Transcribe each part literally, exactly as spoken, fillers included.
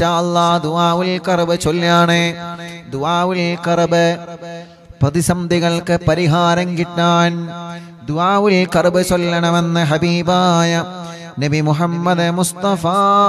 ഇൻഷാ അല്ലാഹ് ദുആഉൽ കർബ് ചൊല്ലാണ്. ദുആഉൽ കർബ് പ്രതിസന്ധികൾക്ക് പരിഹാരം കിട്ടാൻ ദുആഉൽ കർബ് ചൊല്ലണമെന്ന് ഹബീബായ നബി മുഹമ്മദ് മുസ്തഫ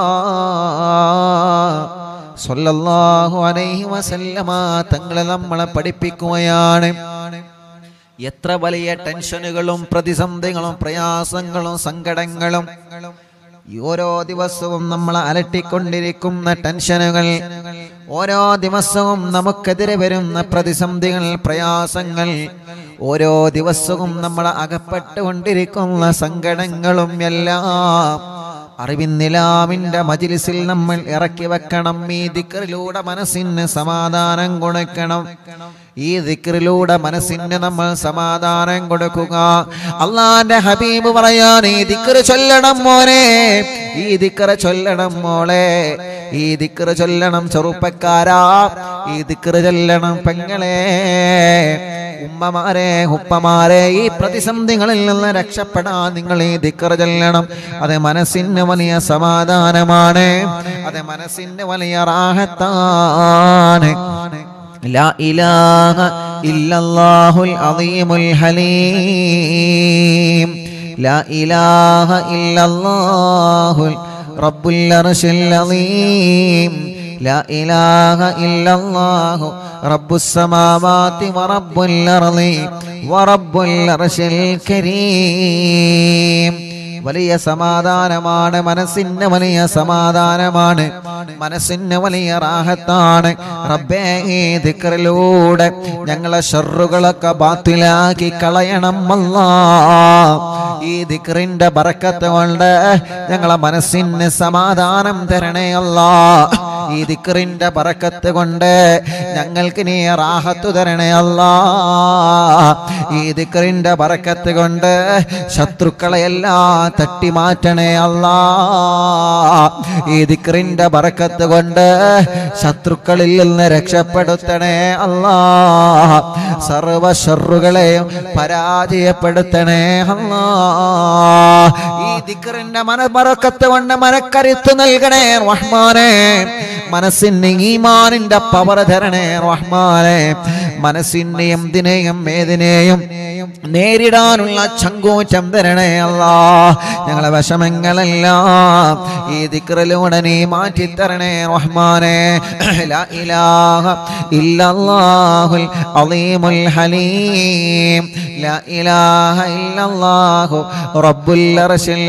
സല്ലല്ലാഹു അലൈഹി വസല്ലമ തങ്ങളെ നമ്മളെ പഠിപ്പിക്കുകയാണ്. എത്ര വലിയ ടെൻഷനുകളും പ്രതിസന്ധികളും പ്രയാസങ്ങളും സങ്കടങ്ങളും ഓരോ ദിവസവും നമ്മളെ അലട്ടിക്കൊണ്ടിരിക്കുന്ന ടെൻഷനുകൾ, ഓരോ ദിവസവും നമുക്കെതിരെ വരുന്ന പ്രതിസന്ധികൾ, പ്രയാസങ്ങൾ, ഓരോ ദിവസവും നമ്മളെ അകപ്പെട്ടുകൊണ്ടിരിക്കുന്ന സങ്കടങ്ങളും എല്ലാം അറിവിന്നിലാമിന്റെ മജ്ലിസിൽ നമ്മൾ ഇറക്കി വെക്കണം. ഈ ദിക്റിലൂടെ മനസ്സിന് സമാധാനം കൊടുക്കണം. ഈ ദിക്റിലൂടെ മനസ്സിന് നമ്മൾ സമാധാനം കൊടുക്കുക. അള്ളാന്റെ ഹബീബ് പറയാൻ ഈ ദിക്റ് ചൊല്ലണം മോനെ, ഈ ദിക്റ് ചൊല്ലണം മോളെ, ഈ ദിക്റ് ചൊല്ലണം ചെറുപ്പക്കാരാ, ഈ ദിക്റ് ചൊല്ലണം പെങ്ങളെ, ഉമ്മമാരെ ഉപ്പമാരെ. ഈ പ്രതിസന്ധികളിൽ നിന്ന് രക്ഷപ്പെടാൻ നിങ്ങൾ ഈ ദിക്റ് ചൊല്ലണം. അത് മനസ്സിന് വലിയ സമാധാനമാണ്, അത് മനസ്സിന് വലിയ റാഹത്താണ്. ലാ ഇലാഹ ഇല്ലല്ലാഹുൽ അളീമുൽ ഹലീം, ലാ ഇലാഹ ഇല്ലല്ലാഹുൽ റബ്ബുൽ അർശിൽ അളീം, ലാ ഇലാഹ ഇല്ലല്ലാഹു റബ്ബുസ് സമാവാതി വറബ്ബുൽ അർളി വറബ്ബുൽ അർശിൽ കരീം. വലിയ സമാധാനമാണ്, മനസ്സിന് വലിയ സമാധാനമാണ്, മനസ്സിന് വലിയ റാഹത്താണ്. റബ്ബേ ഈ ദിക്റിലൂടെ ഞങ്ങളെ ശർറുകളൊക്കെ ബാത്തിലാക്കി കളയണം അല്ലാഹ്. ഈ ദിക്റിന്റെ ബറക്കത്ത് കൊണ്ട് ഞങ്ങളെ മനസ്സിന് സമാധാനം തരണേ അല്ലാഹ്. ഈ ദിക്റിന്റെ ബറക്കത്ത് കൊണ്ട് ഞങ്ങൾക്ക് നീ റാഹത്ത് തരണേ അല്ലാഹ്. ഈ ദിക്റിന്റെ ബറക്കത്ത് കൊണ്ട് ശത്രുക്കളെല്ലാം തട്ടി മാറ്റണേ അല്ലാഹ്. ഈ ദിക്റിന്റെ ബറക്കത്ത് കൊണ്ട് ശത്രുക്കളിൽ നിന്ന് രക്ഷപ്പെടുത്തണേ അല്ലാഹ്. സർവ ശർറുകളെയും പരാജയപ്പെടുത്തണേ അല്ലാഹ്. ഈ ദിക്റിന്റെ മനബറക്കത്ത് കൊണ്ട് മനക്കരുത്ത് നൽകണേ റഹ്മാനേ. മനസ്സിന് ഈമാനിന്റെ പവർ തരണേ റഹ്മാനേ. മനസ്സിന് എന്തിനെയും ഏതിനെയും നേരിടാനുള്ള ചങ്കൂറ്റം തരണേ അല്ലാഹ്. ഞങ്ങളെ വിഷമങ്ങളെല്ലാം ഈ ദിക്റിലൂടെ നീ മാറ്റിത്തരണേ റഹ്മാനേ. ലാ ഇലാഹ ഇല്ലല്ലാഹുൽ അളീമുൽ ഹലീം, ലാ ഇലാഹ ഇല്ലല്ലാഹു റബ്ബുൽ അർശിൽ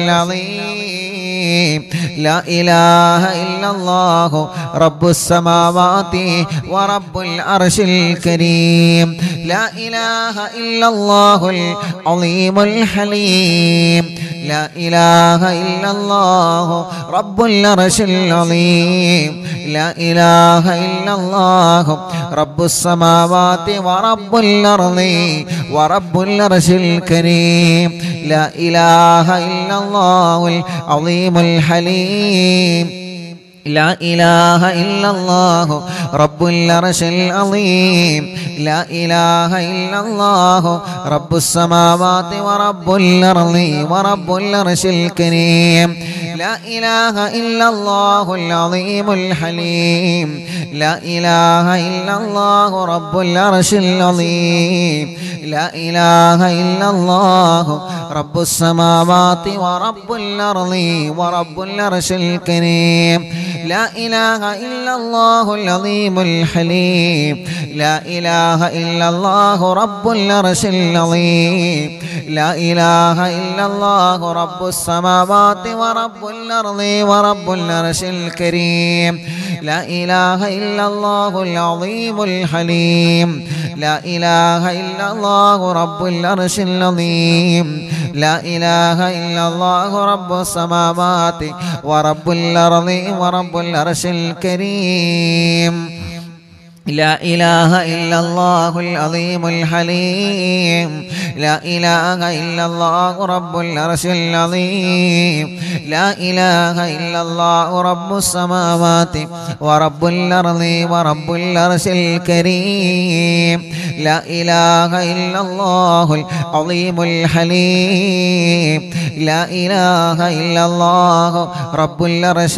അളീം, ലാ ഇലാഹ ഇല്ലല്ലാഹു റബ്ബുസ് സമാവാതി വറബ്ബുൽ അർശിൽ കരീം, ലാ ഇലാഹ ഇല്ലല്ലാഹുൽ അളീമുൽ ഹലീം, ലാ ഇലാഹ ഇല്ലല്ലാഹു റബ്ബുൽ അർശിൽ അളീം, ലാ ഇലാഹ ഇല്ലല്ലാഹു റബ്ബുസ് സമാവാതി വറബ്ബുൽ അർളി വറബ്ബുൽ അർശിൽ കരീം, ലാ ഇലാഹ ഇല്ലല്ലാഹുൽ അളീമുൽ ഹലീം, لا إله إلا الله رب العرش العظيم، لا إله إلا الله رب السماوات ورب الأرض ورب العرش الكريم، لا إله إلا الله العظيم الحليم، لا إله إلا الله رب العرش العظيم، لا إله إلا الله رب السماوات ورب الأرض ورب العرش الكريم، لا إله إلا الله العظيم الحليم، لا إله إلا الله رب العرش العظيم، لا إله إلا الله رب السماوات ورب الأرض ورب العرش الكريم، لا إله إلا الله العظيم الحليم، لا إله إلا الله رب العرش العظيم، لا إله إلا الله رب السماوات ورب الأرض ورب العرش الكريم. لا إله إلا الله العظيم الحليم لا إله إلا الله رب العرش العظيم لا إله إلا الله رب السماوات ورب الأرض ورب العرش الكريم لا إله إلا الله العظيم الحليم لا إله إلا الله رب العرش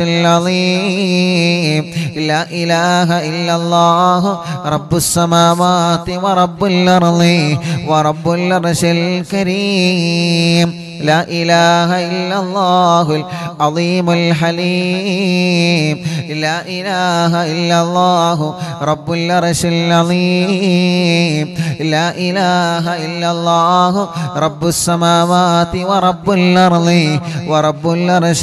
العظيم لا إله إلا الله رب السماوات ورب الأرض ورب العرش الكريم لا إله إلا الله العظيم الحليم لا إله إلا الله رب العرش العظيم لا إله إلا الله رب السماوات ورب الأرض ورب العرش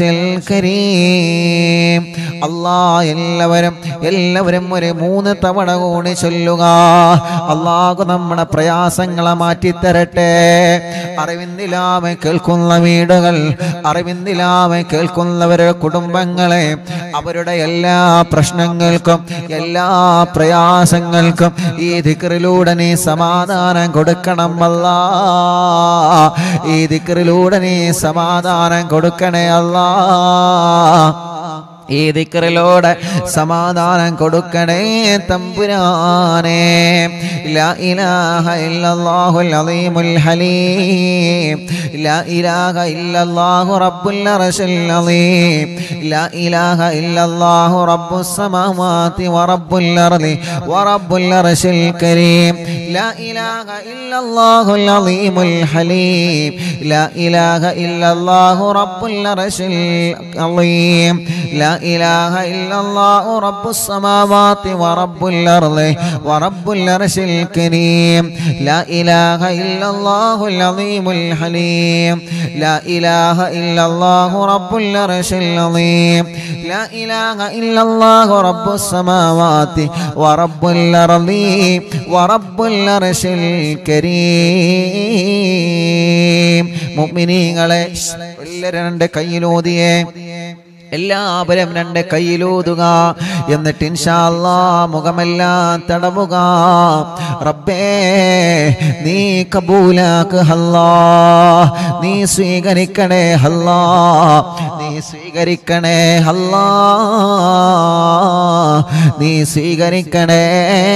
الكريم الله എല്ലാവരും എല്ലാവരും ഒരു മൂന്ന് തവണ കൂടി ചൊല്ലുക. അല്ലാഹു നമ്മുടെ പ്രയാസങ്ങളെ മാറ്റിത്തരട്ടെ. അറിവിന്ദിലാമെ കേൾക്കുന്ന വീടുകൾ, അറിവിന്ദിലാമെ കേൾക്കുന്നവരുടെ കുടുംബങ്ങളെ, അവരുടെ എല്ലാ പ്രശ്നങ്ങൾക്കും എല്ലാ പ്രയാസങ്ങൾക്കും ഈ ദിക്റിലൂടെ നീ സമാധാനം കൊടുക്കണം അല്ലാഹ്. ഈ ദിക്റിലൂടെ നീ സമാധാനം കൊടുക്കണേ അല്ലാഹ്. ഈ ദിക്റിലൂടെ സമാധാനം കൊടുക്കണേ തമ്പുരാനേ. ലാ ഇലാഹ ഇല്ലല്ലാഹുൽ അളീമുൽ ഹലീം ലാ ഇലാഹ ഇല്ലല്ലാഹു റബ്ബുൽ അർശിൽ അളീം ലാ ഇലാഹ ഇല്ലല്ലാഹു റബ്ബുസ് സമാവാതി വറബ്ബുൽ അർളി വറബ്ബുൽ അർശിൽ കരീം ലാ ഇലാഹ ഇല്ലല്ലാഹുൽ അളീമുൽ ഹലീം ലാ ഇലാഹ ഇല്ലല്ലാഹു റബ്ബുൽ അർശിൽ അളീം لا إله إلا الله رب السماوات ورب الأرض ورب العرش الكريم لا إله إلا الله العظيم الحليم لا إله إلا الله رب العرش العظيم لا إله إلا الله رب السماوات ورب الأرض ورب العرش الكريم മുഅ്മിനീങ്ങളെ എല്ലാവരും രണ്ട് കയ്യിലോതിയേ എല്ലാവരും രണ്ട് കയ്യിലൂതുക. എന്നിട്ട് ഇൻഷാ അല്ലാഹ് മുഖമെല്ലാം തടവുക. റബ്ബേ നീ കബൂലാക്ക് അല്ലാഹ്, നീ സ്വീകരിക്കണേ അല്ലാഹ്, നീ സ്വീകരിക്കണേ അല്ലാഹ്, നീ സ്വീകരിക്കണേ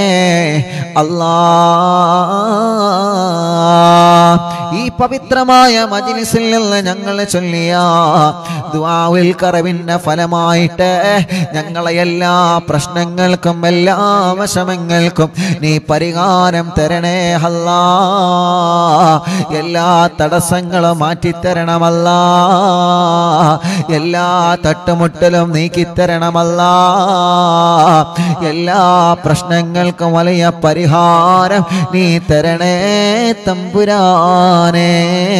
അല്ലാഹ്. ഈ പവിത്രമായ മജ്ലിസിൽ നിന്ന് ഞങ്ങൾ ചൊല്ലിയ ദുആഉൽ ഖറബിന്റെ ഫലമായിട്ട് ഞങ്ങളെ എല്ലാ പ്രശ്നങ്ങൾക്കും എല്ലാ വിഷമങ്ങൾക്കും നീ പരിഹാരം തരണേ അല്ലാഹ്. എല്ലാ തടസ്സങ്ങളും മാറ്റിത്തരണമല്ലാഹ്. എല്ലാ തട്ടുമുട്ടലും നീക്കിത്തരണമല്ലാഹ്. എല്ലാ പ്രശ്നങ്ങൾക്കും വലിയ പരിഹാരം നീ തരണേ തമ്പുരാനേ.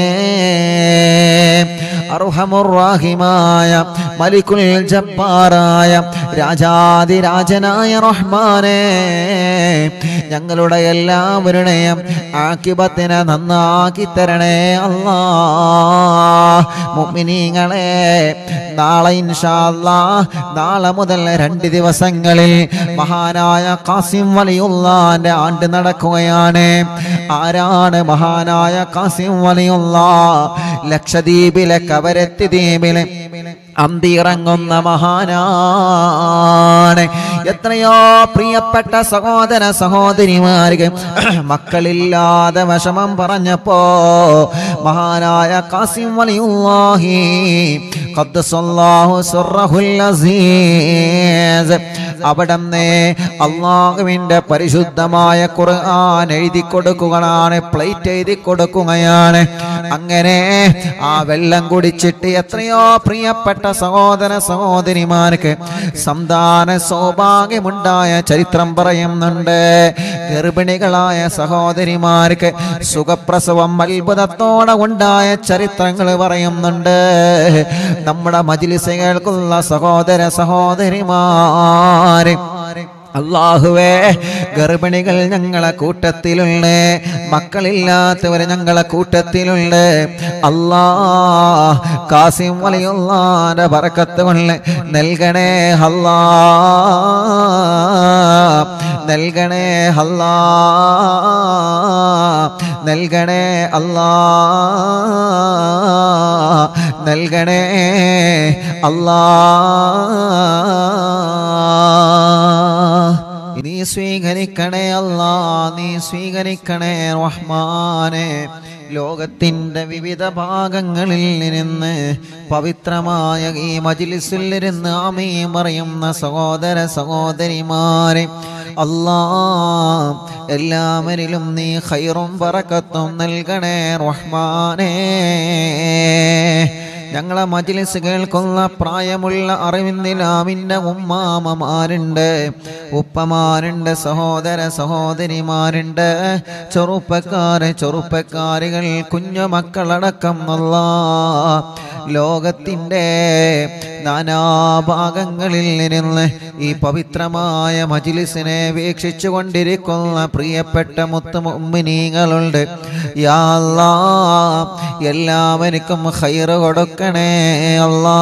അർഹമുർ-റഹീമായ മലിക്കുൽ ജബ്ബാറായ രാജാതിരാജനായ റഹ്മാനേ, ഞങ്ങളുടെ എല്ലാവരുടെയും ആഖിബത്തിനെ നന്നാക്കി തരണേ അല്ലാഹ്. മുഅ്മിനീങ്ങളെ, നാളെ ഇൻഷാ അല്ലാഹ് നാളെ മുതൽ രണ്ട് ദിവസങ്ങളിൽ മഹാനായ ഖാസിം വലിയുള്ളാന്റെ ആണ്ട് നടക്കുകയാണ്. ആരാണ് മഹാനായ ഖാസിം വലിയുള്ളാഹ്? ലക്ഷദ്വീപിലെ കവരത്തി ദ്വീപിലെ അന്തിയിറങ്ങുന്ന മഹാനാണ്. എത്രയോ പ്രിയപ്പെട്ട സഹോദര സഹോദരിമാർക്ക് മക്കളില്ലാതെ വിഷമം പറഞ്ഞപ്പോ മഹാനായ ഖാസിം വലിയുള്ളാഹി ഖദ്ദസല്ലാഹു സിർറഹുൽ അസീസ് അവിടുന്ന് അല്ലാഹുവിന്റെ പരിശുദ്ധമായ ഖുർആൻ എഴുതി കൊടുക്കുകയാണ്, പ്ലേറ്റ് എഴുതി കൊടുക്കുകയാണ്. അങ്ങനെ ആ വെള്ളം കുടിച്ചിട്ട് എത്രയോ പ്രിയപ്പെട്ട സഹോദര സഹോദരിമാർക്ക് സന്താന സൗഭാഗ്യമുണ്ടായ ചരിത്രം പറയുന്നുണ്ട്. ഗർഭിണികളായ സഹോദരിമാർക്ക് സുഖപ്രസവം അത്ഭുതത്തോടെ ഉണ്ടായ ചരിത്രങ്ങൾ പറയുന്നുണ്ട്. നമ്മുടെ മജ്ലിസ് കേൾക്കുന്ന സഹോദര സഹോദരിമാര്, അല്ലാഹുവേ, ഗർഭിണികൾ ഞങ്ങളെ കൂട്ടത്തിലുണ്ട്, മക്കളില്ലാത്തവർ ഞങ്ങളെ കൂട്ടത്തിലുണ്ട്. അല്ലാഹ് ഖാസിം വലിയുള്ളാന്റെ ബറക്കത്ത് കൊണ്ട് നൽകണേ അല്ലാഹ്. നൽകണേ അല്ലാ, നൽകണേ അല്ലാ, നൽകണേ അല്ലാ. നീ സ്വീകരിക്കണേ അല്ലാ, നീ സ്വീകരിക്കണേ റഹ്മാനെ. ലോകത്തിൻ്റെ വിവിധ ഭാഗങ്ങളിൽ നിന്ന് പവിത്രമായ ഈ മജ്ലിസിലിരുന്ന് ആമീൻ പറയുന്ന സഹോദര സഹോദരിമാരെ അല്ലാ, എല്ലാവരിലും നീ ഖൈറും ബറക്കത്തും നൽകണേ റഹ്മാനേ. ഞങ്ങളെ മജ്ലിസ് കേൾക്കുന്ന പ്രായമുള്ള അറിവിന്ദിലാമിൻ്റെ ഉമ്മാമമാരുണ്ട്, ഉപ്പമാരുണ്ട്, സഹോദര സഹോദരിമാരുണ്ട്, ചെറുപ്പക്കാര് ചെറുപ്പക്കാരികൾ, കുഞ്ഞു മക്കളടക്കം അല്ലാ, ലോകത്തിൻ്റെ നാനാഭാഗങ്ങളിൽ നിന്ന് ഈ പവിത്രമായ മജ്ലിസിനെ വീക്ഷിച്ചു കൊണ്ടിരിക്കുന്ന പ്രിയപ്പെട്ട മുത്ത് മുഅ്മിനീങ്ങളുണ്ട്. യാ അല്ലാ, എല്ലാവർക്കും ഖൈർ കൊടുക്കണേ അല്ലാ,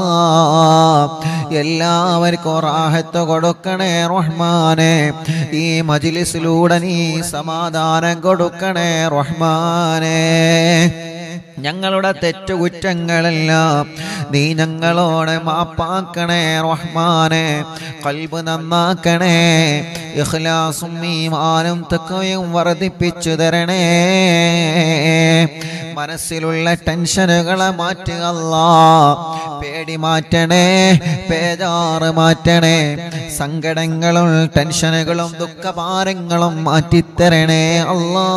എല്ലാവർക്കും റാഹത്ത് കൊടുക്കണേ റഹ്മാനെ. ഈ മജ്ലിസിലൂടെ നീ സമാധാനം കൊടുക്കണേ റഹ്മാനെ. ഞങ്ങളുടെ തെറ്റുകുറ്റങ്ങളെല്ലാം നീ ഞങ്ങളോട് മാപ്പാക്കണേ റഹ്മാനെ. ഖൽബ് നന്നാക്കണേ, ഇഖ്ലാസും ഈമാനും തഖ്വയും വർദ്ധിപ്പിച്ചു തരണേ. മനസ്സിലുള്ള ടെൻഷനുകളെ മാറ്റുക അല്ലാ, പേടി മാറ്റണേ, പേജാറ് മാറ്റണേ, സങ്കടങ്ങളും ടെൻഷനുകളും ദുഃഖഭാരങ്ങളും മാറ്റിത്തരണേ അല്ലാ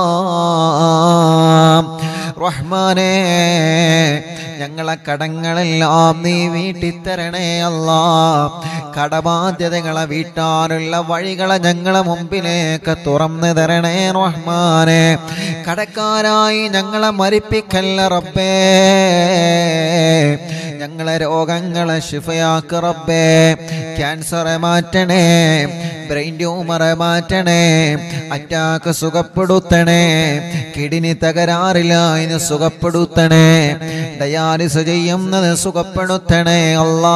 റഹ്മാനേ. ഞങ്ങളെ കടങ്ങളെല്ലാം നീ വീട്ടിത്തരണേ അല്ലാ. കടബാധ്യതകളെ വീട്ടാനുള്ള വഴികളെ ഞങ്ങളെ മുമ്പിലേക്ക് തുറന്നു തരണേ റഹ്മാനെ. കടക്കാരായി ഞങ്ങളെ മരിപ്പിക്കല്ല റബ്ബേ, ഞങ്ങളെ രോഗങ്ങളെ ശിഫയാക്ക് റബ്ബേ. ക്യാൻസറെ മാറ്റണേ, ബ്രെയിൻ ട്യൂമറെ മാറ്റണേ, അറ്റാക്ക് സുഖപ്പെടുത്തണേ, കിഡ്നി തകരാറിലായി സുഖപ്പെടുത്തണേ, ഡയാലിസ് ചെയ്യുന്നത് സുഖപ്പെടുത്തണേ അല്ലാ.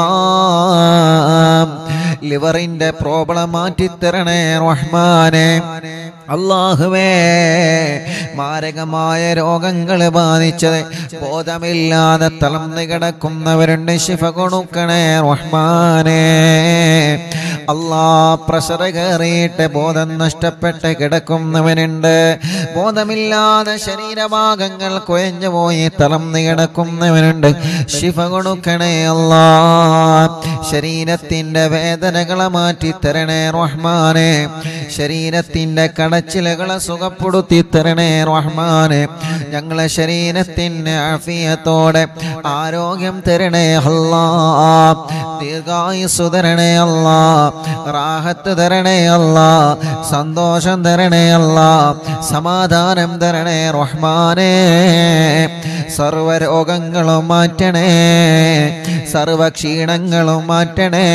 ലിവറിന്റെ പ്രോബ്ലം മാറ്റിത്തരണേ റഹ്മാനെ. അല്ലാഹുവേ, മാരകമായ രോഗങ്ങൾ ബാധിച്ചത് ബോധമില്ലാതെ തളർന്നു കിടക്കുന്നവരുണ്ട്, ശിഫ കൊടുക്കണേ റഹ്മാനെ. അല്ലാ, പ്രഷർ കയറിയിട്ട് ബോധം നഷ്ടപ്പെട്ട് കിടക്കുന്നവനുണ്ട്, ബോധമില്ലാതെ ശരീരഭാഗങ്ങൾ കുഴഞ്ഞു പോയി തളർന്നു കിടക്കുന്നവനുണ്ട്, ശിഫ കൊടുക്കണേ അല്ലാ. ശരീരത്തിന്റെ വേദനകളെ മാറ്റി തരണേ റഹ്മാനെ. ശരീരത്തിന്റെ കടച്ചിലുകളെ സുഖപ്പെടുത്തി തരണേ റഹ്മാനെ. ഞങ്ങളെ ശരീരത്തിന് ആഫിയത്തോടെ ആരോഗ്യം തരണേ അല്ലാ. ദീർഘായുസ്സു തരണേ അല്ലാ, റാഹത്ത് തരണേ അല്ലാ, സന്തോഷം തരണേ അല്ലാ, സമാധാനം തരണേ റഹ്മാനേ. സർവരോഗങ്ങളും മാറ്റണേ, സർവക്ഷീണങ്ങളും മാറ്റണേ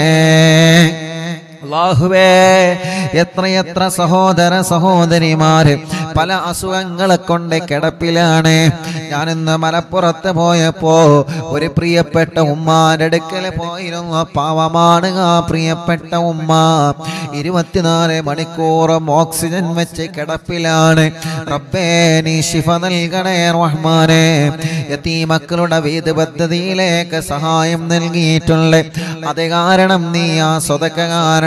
അല്ലാഹുവേ. എത്രയെത്ര സഹോദര സഹോദരിമാര് പല അസുഖങ്ങളെ കൊണ്ട് കിടപ്പിലാണ്. ഞാനിന്ന് മലപ്പുറത്ത് പോയപ്പോ ഒരു പ്രിയപ്പെട്ട ഉമ്മാന്റെ അടുക്കൽ പോയിരുന്നു. പാവമാണ് ആ പ്രിയപ്പെട്ട ഉമ്മ. ഇരുപത്തിനാല് മണിക്കൂറും ഓക്സിജൻ വെച്ച് കിടപ്പിലാണ്. റബ്ബേ, നീ ശിഫ നൽകണേ റഹ്മാനെ. യതീമക്കളുടെ വീട് പദ്ധതിയിലേക്ക് സഹായം നൽകിയിട്ടുണ്ട്. അത് കാരണം നീ ആ സ്വതക്ക കാരണം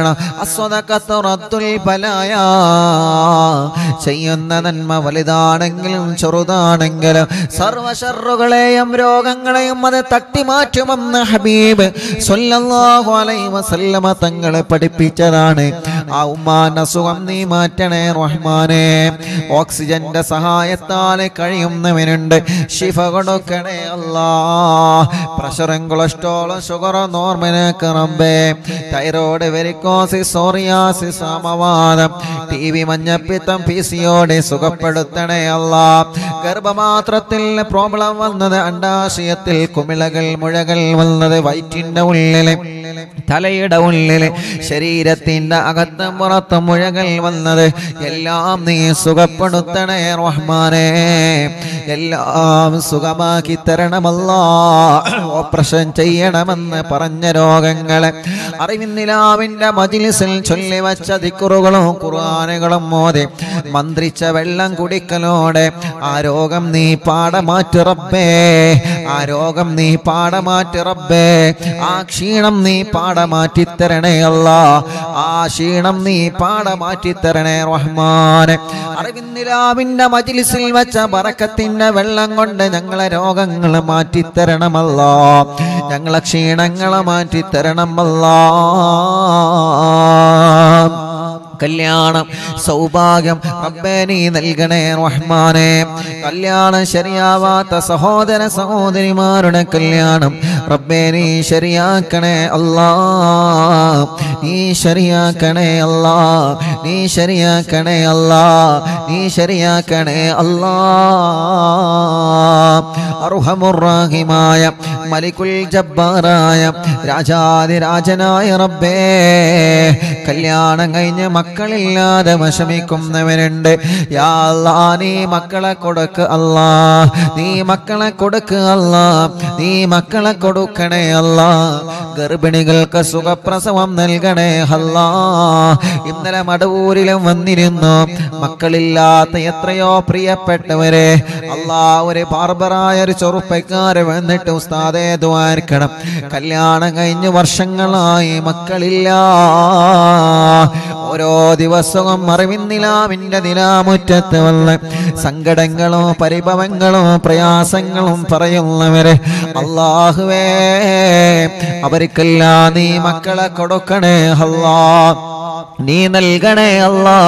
ചെയ്യുന്ന നന്മ വലുതാണെങ്കിലും ചെറുതാണെങ്കിലും സർവശറുകളെയും രോഗങ്ങളെയും അത് തട്ടിമാറ്റുമെന്ന് ഹബീബ് സ്വല്ലല്ലാഹു അലൈഹി വസല്ലമ തങ്ങളെ പഠിപ്പിച്ചതാണ്. ആ ഉമ്മാന്റെ അസുഖം നീ മാറ്റണേ റഹ്മാനെ. ഓക്സിജന്റെ സഹായത്താലെ കഴിയുന്നവനുണ്ട്, ശിഫ കൊടുക്കണേ അല്ലാ. പ്രഷറും കൊളസ്ട്രോളും ഷുഗറും നോർമലാക്ക് റബ്ബേ. തൈറോയ്ഡ്, വെരിക്കോസിസ്, സോറിയാസിസ്, സമവാദം, ടി വി, മഞ്ഞപ്പിത്തം, പി സി ഒ ഡി സുഖപ്പെടുത്തണേ അല്ലാ. ഗർഭപാത്രത്തിൽ പ്രോബ്ലം വന്നത്, അണ്ടാശയത്തിൽ കുമിളകൾ മുഴകൾ വന്നത്, വയറ്റിന്റെ ഉള്ളില് തലയുടെ ഉള്ളില് ശരീരത്തിന്റെ അകത്തും പുറത്തും മുഴകൾ വന്നത് എല്ലാം നീ സുഖപ്പെടുത്തണേ റഹ്മാനേ. എല്ലാം സുഖമാക്കി തരണമല്ലാ. ഓപ്പറേഷൻ ചെയ്യണമെന്ന് പറഞ്ഞ രോഗങ്ങളെ അറിവിന്നിലാവിന്റെ മജ്‌ലിസിൽ ചൊല്ലി വച്ച ദിക്റുകളും ഖുർആനുകളും മോദി മന്ത്രിച്ച വെള്ളം കുടിക്കലോടെ ആ രോഗം നീ പാടമാറ്റി റബ്ബേ. ആ രോഗം നീ പാടമാറ്റി റബ്ബേ. ആ ക്ഷീണം നീ പാടമാറ്റി തരണേ അല്ലാ. ആ ക്ഷീണം നീ പാടമാറ്റി തരണേ റഹ്മാനെ. അറിവിന്നിലാവിന്റെ മജ്‌ലിസിൽ വെച്ച ബറക്കത്തിന്റെ വെള്ളം കൊണ്ട് ഞങ്ങളെ രോഗങ്ങൾ മാറ്റി തരണമല്ലാ. ഞങ്ങളെ ക്ഷീണങ്ങളെ മാറ്റി തരണമല്ലാ. കല്യാണം സൗഭാഗ്യം റബ്ബേ നീ നൽകണേ റഹ്മാനെ. കല്യാണം ശരിയാവാത്ത സഹോദര സഹോദരിമാരുടെ കല്യാണം റബ്ബേ നീ ശരിയാക്കണേ അല്ലാ. നീ ശരിയാക്കണേ അല്ലാ. നീ ശരിയാക്കണേ അല്ലാ. നീ ശരിയാക്കണേ അല്ലാ. അർഹമുർ റഹീമായ മലികുൽ ജബ്ബാറായ രാജാതിരാജനായ റബ്ബേ, കല്യാണം കഴിഞ്ഞ് മക്കളില്ലാതെ വിഷമിക്കുന്നവരുണ്ട്. യാ അല്ലാഹ് നീ മക്കളെ കൊടുക്ക് അല്ലാ. നീ മക്കളെ കൊടുക്ക് അല്ലാ. നീ മക്കളെ കൊടുക്കണേ അല്ലാ. ഗർഭിണികൾക്ക് സുഖപ്രസവം നൽകണേ അല്ലാ. ഇന്നലെ മടവൂരിലും വന്നിരുന്നു മക്കളില്ലാത്ത എത്രയോ പ്രിയപ്പെട്ടവരെ. അല്ലാ, ഒരു ബാർബറായ ഒരു ചെറുപ്പക്കാരെ വന്നിട്ട് ഉസ്താദേ ദുആർക്കണം, കല്യാണം കഴിഞ്ഞ് വർഷങ്ങളായി മക്കളില്ല. ഓരോ ദിവസവും അറിവിന്നിലാവിന്റെ നിലാമുറ്റത്ത് വന്ന് സങ്കടങ്ങളും പരിഭവങ്ങളും പ്രയാസങ്ങളും പറയുന്നവരെ അല്ലാഹുവേ, അവർക്കെല്ലാം നീ മക്കളെ കൊടുക്കണേ അല്ലാ. നീ നൽകണേ അല്ലാ.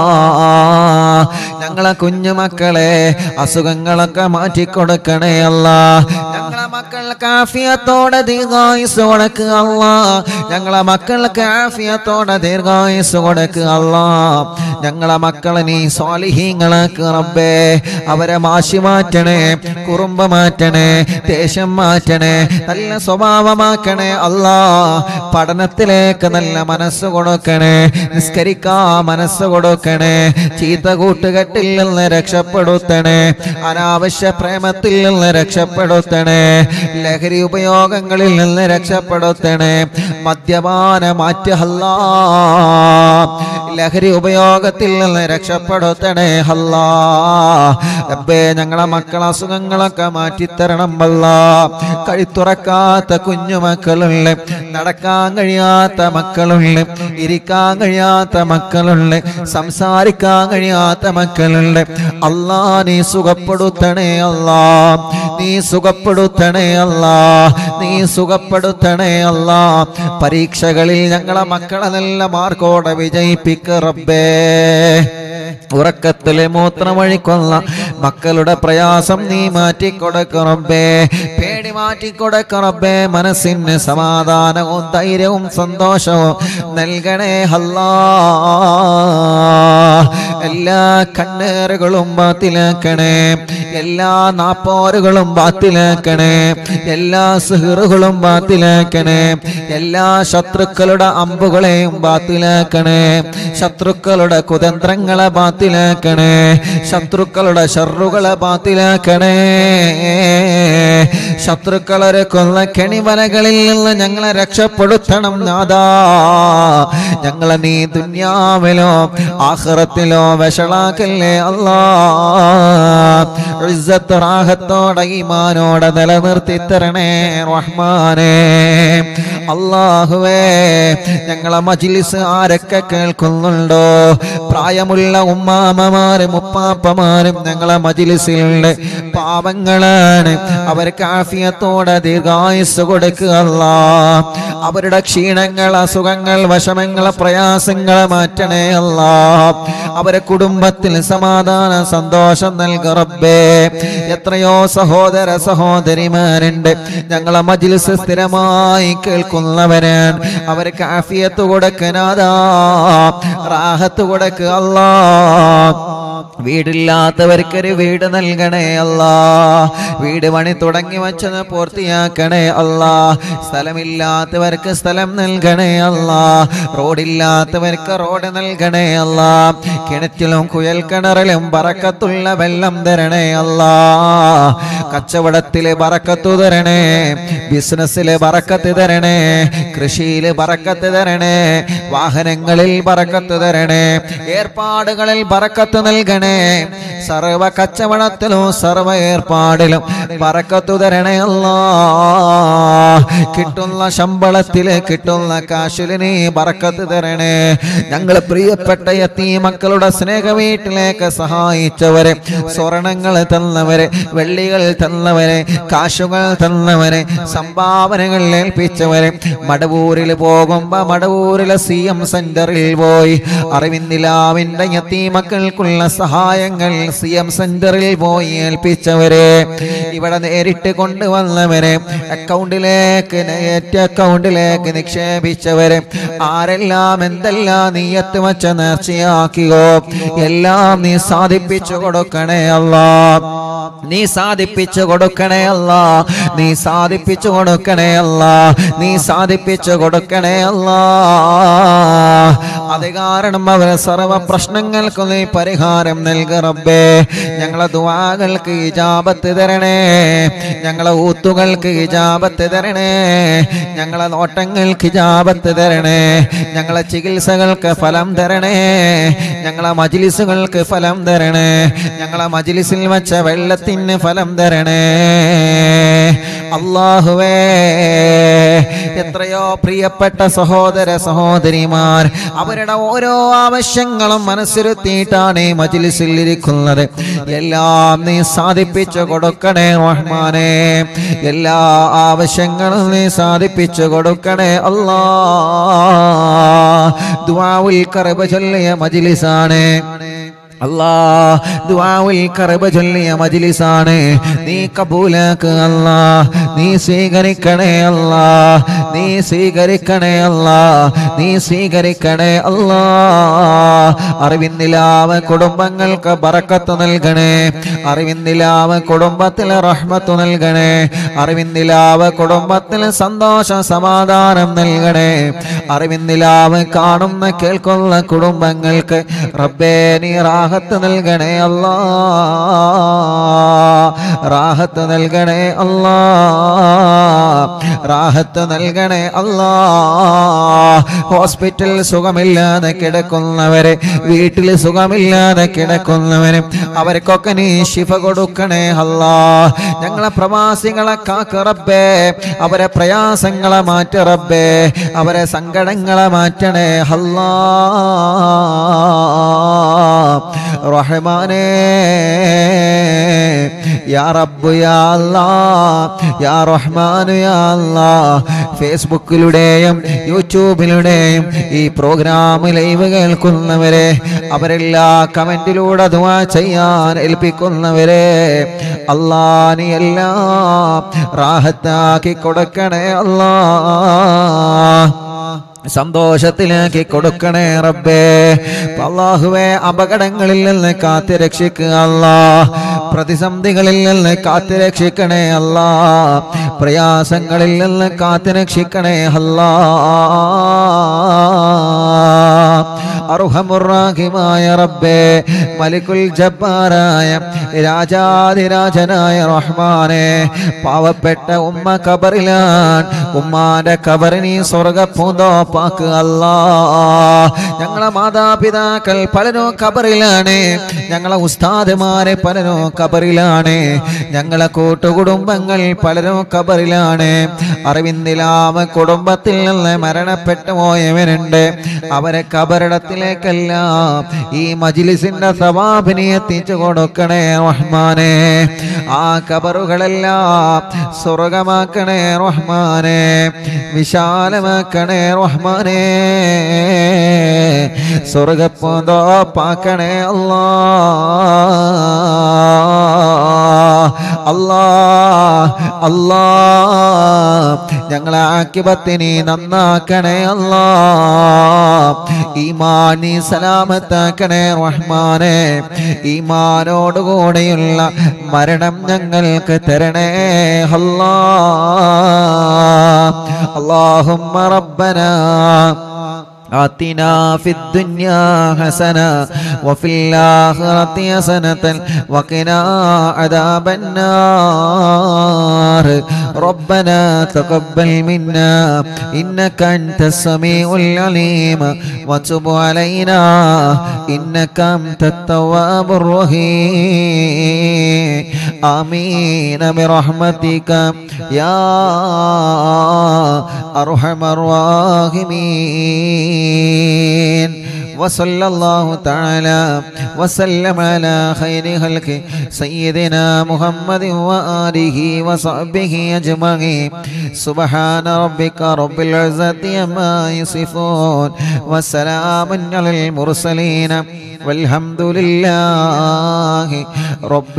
ഞങ്ങളെ കുഞ്ഞുമക്കളെ അസുഖങ്ങളൊക്കെ മാറ്റിക്കൊടുക്കണേ അല്ലാ. ഞങ്ങളെ മക്കൾക്ക് ആഫിയത്തോടെ ദീർഘായുസ് കൊടുക്കുക അല്ലാ. ഞങ്ങളെ മക്കൾക്ക് ആഫിയത്തോടെ ദീർഘായുസ് കൊടുക്കുക അല്ലാ. ഞങ്ങളെ മക്കളെ നീ സ്വാലിഹീങ്ങളാക്ക് റബ്ബേ. അവരെ മാശി മാറ്റണേ, കുറുമ്പ് മാറ്റണേ, ദേഷ്യം മാറ്റണേ, നല്ല സ്വഭാവമാക്കണേ അല്ലാ. പഠനത്തിലേക്ക് നല്ല മനസ്സ് കൊടുക്കണേ, നിസ്കരിക്കാ മനസ്സ് കൊടുക്കണേ, ചീത്ത കൂട്ടുകെട്ടിൽ നിന്ന് രക്ഷപ്പെടുത്തണേ, അനാവശ്യ പ്രേമത്തിൽ നിന്ന് രക്ഷപ്പെടുത്തണേ, ലഹരി ഉപയോഗങ്ങളിൽ നിന്ന് രക്ഷപ്പെടുത്തണേ, മദ്യപാന മാറ്റി അല്ലാ. ലഹരി ഉപയോഗത്തിൽ നിന്ന് രക്ഷപ്പെടുത്തണേ അല്ലാ. റബ്ബേ, ഞങ്ങളെ മക്കളെ അസുഖങ്ങളൊക്കെ മാറ്റിത്തരണം അല്ലാ. കഴുത്തുറക്കാത്ത കുഞ്ഞുമക്കളുണ്ട്, നടക്കാൻ കഴിയാത്ത മക്കളുണ്ട്, ഇരിക്കാൻ കഴിയാത്ത മക്കളുണ്ട്, സംസാരിക്കാൻ കഴിയാത്ത മക്കളുണ്ട്. അല്ലാ, നീ സുഖപ്പെടുത്തണേ അല്ലാ. നീ സുഖപ്പെടുത്തണേ അല്ലാ. നീ സുഖപ്പെടുത്തണേ അല്ലാ. പരീക്ഷകളിൽ ഞങ്ങളെ മക്കളെ നല്ല മാർക്കോടെ വിജയിപ്പിക്ക റബ്ബേ. ഉറക്കത്തിലെ മൂത്രമൊഴിക്കുന്ന മക്കളുടെ പ്രയാസം നീ മാറ്റിക്കൊടുക്ക റബ്ബേ. പേടി മാറ്റിക്കൊടുക്ക റബ്ബേ. മനസ്സിന് സമാധാനവും ധൈര്യവും സന്തോഷവും നൽകണേ അല്ലാ. എല്ലാ കണ്ണേറുകളും ബാത്തിലാക്കണേ, എല്ലാ നാപ്പോറുകളും ബാത്തിലാക്കണേ, എല്ലാ സിഹറുകളും ബാത്തിലാക്കണേ, എല്ലാ ശത്രുക്കളുടെ അമ്പുകളെയും ബാത്തിലാക്കണേ, ശത്രുക്കളുടെ കുതന്ത്രങ്ങളെ ബാത്തിലാക്കണേ, ശത്രുക്കളുടെ ഷർറുകളെ ബാത്തിലാക്കണേ. ശത്രുക്കളെ കൊന്ന കെണിവലകളിൽ നിന്ന് ഞങ്ങളെ രക്ഷപ്പെടുത്തണം നാഥാ. ഞങ്ങളെ നീ ദുനിയാവിലോ ആഖിറത്തിലോ വഷളാക്കല്ലേ അല്ലാ. ഇസ്സത്ത് റാഹത്തോടെ ഈമാനോടെ നിലനിർത്തി തരണേ റഹ്മാനേ. അല്ലാഹുവേ, ഞങ്ങളെ മജ്‌ലിസ് ആരൊക്കെ കേൾക്കുന്നുണ്ടോ, പ്രായമുള്ള ഉമ്മാമ്മമാരും ഉപ്പാപ്പമാരും ഞങ്ങളെ മജ്‌ലിസിലുണ്ട്. പാവങ്ങളാണ്, അവർക്ക് ആഫിയത്തോടെ ദീർഘായുസ് കൊടുക്കുക അല്ലാ. അവരുടെ ക്ഷീണങ്ങൾ, അസുഖങ്ങൾ, വിഷമങ്ങൾ, പ്രയാസങ്ങൾ മാറ്റണേ അല്ലാ. അവരെ കുടുംബത്തിൽ സമാധാന സന്തോഷം നൽകുക റബ്ബേ. എത്രയോ സഹോദര സഹോദരിമാരുണ്ട് ഞങ്ങളെ മജ്‌ലിസ് സ്ഥിരമായി കേൾക്കുന്നവരാണ്. അവർക്ക് ആഫിയത്ത് കൊടുക്കനാദാ, റാഹത്ത് കൊടുക്കുക അല്ലാ. വീടില്ലാത്തവർക്കൊരു വീട് നൽകണേ അല്ലാ. വീട് പണി തുടങ്ങി വച്ചത് പൂർത്തിയാക്കണേ അല്ലാ. സ്ഥലമില്ലാത്തവർക്ക് സ്ഥലം നൽകണേ അല്ലാ. റോഡില്ലാത്തവർക്ക് റോഡ് നൽകണേ അല്ലാ. കിണറ്റിലും കുയൽ കിണറിലും ബറക്കത്തുള്ള വെള്ളം തരണേ അല്ലാ. കച്ചവടത്തില് ബറക്കത്തു തരണേ, ബിസിനസ്സില് ബറക്കത്ത് തരണേ, കൃഷിയില് ബറക്കത്ത് തരണേ, വാഹനങ്ങളിൽ ബറക്കത്ത് തരണേ, ഏർപ്പാടുകളിൽ ബറക്കത്ത് നൽകണേ. സർവ കച്ചവടത്തിലും സർവ ഏർപ്പാടിലും ബറക്കത്തു തരണേ അല്ലാ. കിട്ടുന്ന ശമ്പളത്തില് കിട്ടുന്ന കാശില് നീ ബറക്കത്ത് തരണേ. ഞങ്ങള് പ്രിയപ്പെട്ട യതീമക്കളുടെ സ്നേഹ വീട്ടിലേക്ക് സഹായിച്ചവരെ, സ്വർണങ്ങൾ തന്നവരെ, വെള്ളികൾ തന്നവരെ, കാശുകൾ തന്നവരെ, സംഭാവനകൾ ഏൽപ്പിച്ചവരെ, മടവൂരിൽ പോകുമ്പോ മടവൂരിലെ സി എം സെന്ററിൽ പോയി അറിവിന്ദിലാവിന്റെ യതീമക്കൾക്കുള്ള സഹായങ്ങൾ സി എം സെന്ററിൽ പോയി ഏൽപ്പിച്ചവരെ, ഇവിടെ നേരിട്ട് കൊണ്ടുവന്നവരെ, അക്കൗണ്ടിലേക്ക് നെറ്റ് അക്കൗണ്ടിലേക്ക് നിക്ഷേപിച്ചവരെ, ആരെല്ലാം എന്തെല്ലാം നീയത്ത് വച്ച നേർച്ചയാക്കിയോ എല്ലാം നീ സാധിപ്പിച്ചു കൊടുക്കണേ അല്ലാ. നീ സാധിപ്പിച്ചു കൊടുക്കണേ അല്ലാ. നീ സാധിപ്പിച്ചു കൊടുക്കണേ അല്ലാ. നീ സാധിപ്പിച്ചു കൊടുക്കണേ അല്ലാ. അത് കാരണം അവരെ സർവ പ്രശ്നങ്ങൾക്കും നീ പരിഹാരം നൽക റബ്ബേ. ഞങ്ങളെ ദുആകൾക്ക് ഇജാബത്ത് തരണേ, ഞങ്ങളെ ഊത്തുകൾക്ക് ഇജാബത്ത് തരണേ, ഞങ്ങളെ നോട്ടങ്ങൾക്ക് ഇജാബത്ത് തരണേ, ഞങ്ങളെ ചികിത്സകൾക്ക് ഫലം തരണേ, ഞങ്ങളെ മജ്ലിസുകൾക്ക് ഫലം തരണേ, ഞങ്ങളെ മജ്ലിസിൽ വെച്ച വെള്ളത്തിന് ഫലം തരണേ അല്ലാഹുവേ. എത്രയോ പ്രിയപ്പെട്ട സഹോദര സഹോദരിമാർ അവരുടെ ഓരോ ആവശ്യങ്ങളും മനസ്സിരുത്തിയിട്ടാണ് ഈ മജ്ലിസിൽ ഇരിക്കുന്നത്. എല്ലാം നീ സാധിപ്പിച്ചു കൊടുക്കണേ റഹ്മാനേ. എല്ലാ ആവശ്യങ്ങളും നീ സാധിപ്പിച്ചു കൊടുക്കണേ അല്ലാ. ദുആഉൽ ഖർബ് ചൊല്ലിയ മജ്ലിസാണ് അല്ലാ. ദുആഉൽ ഖർബ് ചൊല്ലിയ മജ്ലിസാണ്. നീ കബൂലാക്ക് അല്ലാ. നീ സ്വീകരിക്കണേ അല്ലാ. നീ സ്വീകരിക്കണേ അല്ലാ. നീ സ്വീകരിക്കണേ അല്ലാ. അറിവിന്ദിലാവ് കുടുംബങ്ങൾക്ക് ബറക്കത്ത് നൽകണേ. അറിവിന്ദിലാവ് കുടുംബത്തിൽ റഹ്മത്ത് നൽകണേ. അറിവിന്ദിലാവ് കുടുംബത്തിൽ സന്തോഷ സമാധാനം നൽകണേ. അറിവിന്ദിലാവ് കാണുന്ന കേൾക്കുന്ന കുടുംബങ്ങൾക്ക് റബ്ബേ നീ റാഹത്ത് നൽകണേ അല്ലാ. റാഹത്ത് നൽകണേ അല്ലാ. റാഹത്ത് നൽകണേ അല്ലാ. ഹോസ്പിറ്റൽ സുഖമില്ലാതെ കിടക്കുന്നവരെ, വീട്ടിൽ സുഖമില്ലാതെ കിടക്കുന്നവരെ, അവർക്കൊക്കെ നീ ശിഫ കൊടുക്കണേ അല്ലാ. ഞങ്ങളെ പ്രവാസികളെ കാക്ക് റബ്ബേ. അവരെ പ്രയാസങ്ങളെ മാറ്റ റബ്ബേ. അവരെ സങ്കടങ്ങളെ മാറ്റണേ അല്ലാ. റഹ്മാനേ യാ റബ്ബ് യാ അല്ലാഹ് യാ റഹ്മാനു യാ അല്ലാഹ്. ഫേസ്ബുക്കിലൂടെയും യൂട്യൂബിലൂടെയും ഈ പ്രോഗ്രാം ലൈവ് കേൾക്കുന്നവരെ, അവരെല്ലാ കമന്റിലൂടെ ദുആ ചെയ്യാൻ ഏൽപ്പിക്കുന്നവരെ അല്ലാ നീ എല്ലാം റാഹത്താക്കി കൊടുക്കണേ അല്ലാ. സന്തോഷത്തിലാക്കി കൊടുക്കണേ റബ്ബേ. അല്ലാഹുവേ അപകടങ്ങളിൽ നിന്ന് കാത്തു രക്ഷിക്കുക അല്ലാ. പ്രതിസന്ധികളിൽ നിന്ന് കാത്തു രക്ഷിക്കണേ അല്ലാ. പ്രയാസങ്ങളിൽ നിന്ന് കാത്തു രക്ഷിക്കണേ അല്ലാ. അർഹമുർ റഹീമായ റബ്ബേ, മലിക്കുൽ ജബ്ബാറായ രാജാധിരാജനായ റഹ്മാനേ, പാവപ്പെട്ട ഉമ്മ ഖബറിലാണ്. ഉമ്മാന്റെ ഖബറിനെ സ്വർഗ്ഗപൂന്തോപ്പാക്ക് അല്ലാ. ഞങ്ങളെ മാതാപിതാക്കൾ പലരും ഖബറിലാണ്. ഞങ്ങളെ ഉസ്താദുമാരെ പലരും ഖബറിലാണ്. ഞങ്ങളെ കൂട്ടുകുടുംബങ്ങൾ പലരും ഖബറിലാണ്. അറിവിന്ദിലാവ് കുടുംബത്തിൽ നിന്ന് മരണപ്പെട്ടു പോയവരുണ്ട്. അവരെ ഖബറിടത്തിലേക്കെല്ലാം ഈ മജ്ലിസിന്റെ സവാബിനെ എത്തിച്ചു കൊടുക്കണേ റഹ്മാനേ. ആ ഖബറുകളെല്ലാം സ്വർഗമാക്കണേ റഹ്മാനേ. വിശാലമാക്കണേ റഹ്മാനേ. സ്വർഗ്ഗപൂന്തോപ്പാക്കണേ അല്ലാ. അല്ലാ അല്ലാ ഞങ്ങളെ ആക്കിബത്തിനെ നന്നാക്കണേ അല്ലാ. ഈമാനി സലാമത്താക്കണേ റഹ്മാനെ. ഈമാനോടുകൂടെയുള്ള മരണം ഞങ്ങൾക്ക് തരണേ അല്ലാ. അല്ലാഹുമ്മ റബ്ബനാ آتنا في الدنيا حسنة وفي الآخرة حسنة وقنا عذاب النار. ربنا تقبل منا إنك أنت السميع العليم وتب علينا إنك أنت التواب الرحيم. آمين برحمتك يا أرحم الراحمين. وصلى الله تعالى وسلم على خير خلق سيدنا محمد وآله وصحبه أجمعين. سبحان ربك رب العزة عما يصفون وسلام على المرسلين والحمد لله رب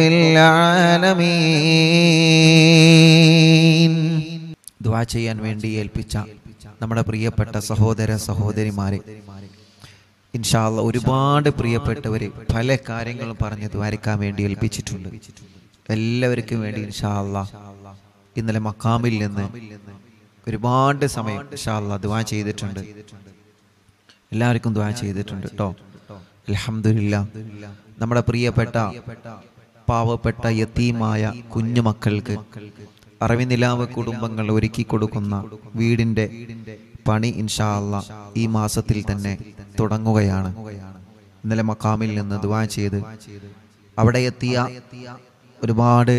العالمين. ദുആ ചെയ്യാൻ വേണ്ടി ഏൽപ്പിച്ച നമ്മുടെ പ്രിയപ്പെട്ട സഹോദര സഹോദരിമാരെ, ഇൻഷാ അല്ലാഹ് ഒരുപാട് പ്രിയപ്പെട്ടവർ പല കാര്യങ്ങളും പറഞ്ഞ് ദ്വാരക്കാൻ വേണ്ടി ഏൽപ്പിച്ചിട്ടുണ്ട്. എല്ലാവർക്കും വേണ്ടി ഇൻഷാ അല്ലാഹ് ഇന്നലെ മക്കാമിൽ നിന്ന് ഒരുപാട് സമയം ഇൻഷാ അല്ലാഹ് ദുആ ചെയ്തിട്ടുണ്ട്. എല്ലാവർക്കും ദുആ ചെയ്തിട്ടുണ്ട് കേട്ടോ. അൽഹംദുലില്ലാ. നമ്മുടെ പ്രിയപ്പെട്ട പാവപ്പെട്ട യതീമായ കുഞ്ഞുമക്കൾക്ക് അറിവിനിലാവ് കുടുംബങ്ങൾ ഒരുക്കി കൊടുക്കുന്ന വീടിൻ്റെ പണി ഇൻഷാ അല്ലാഹ് ഈ മാസത്തിൽ തന്നെ തുടങ്ങുകയാണ്. ഇന്നലെ മക്കാമിൽ നിന്ന് ദുആ ചെയ്ത് അവിടെ എത്തിയ ഒരുപാട്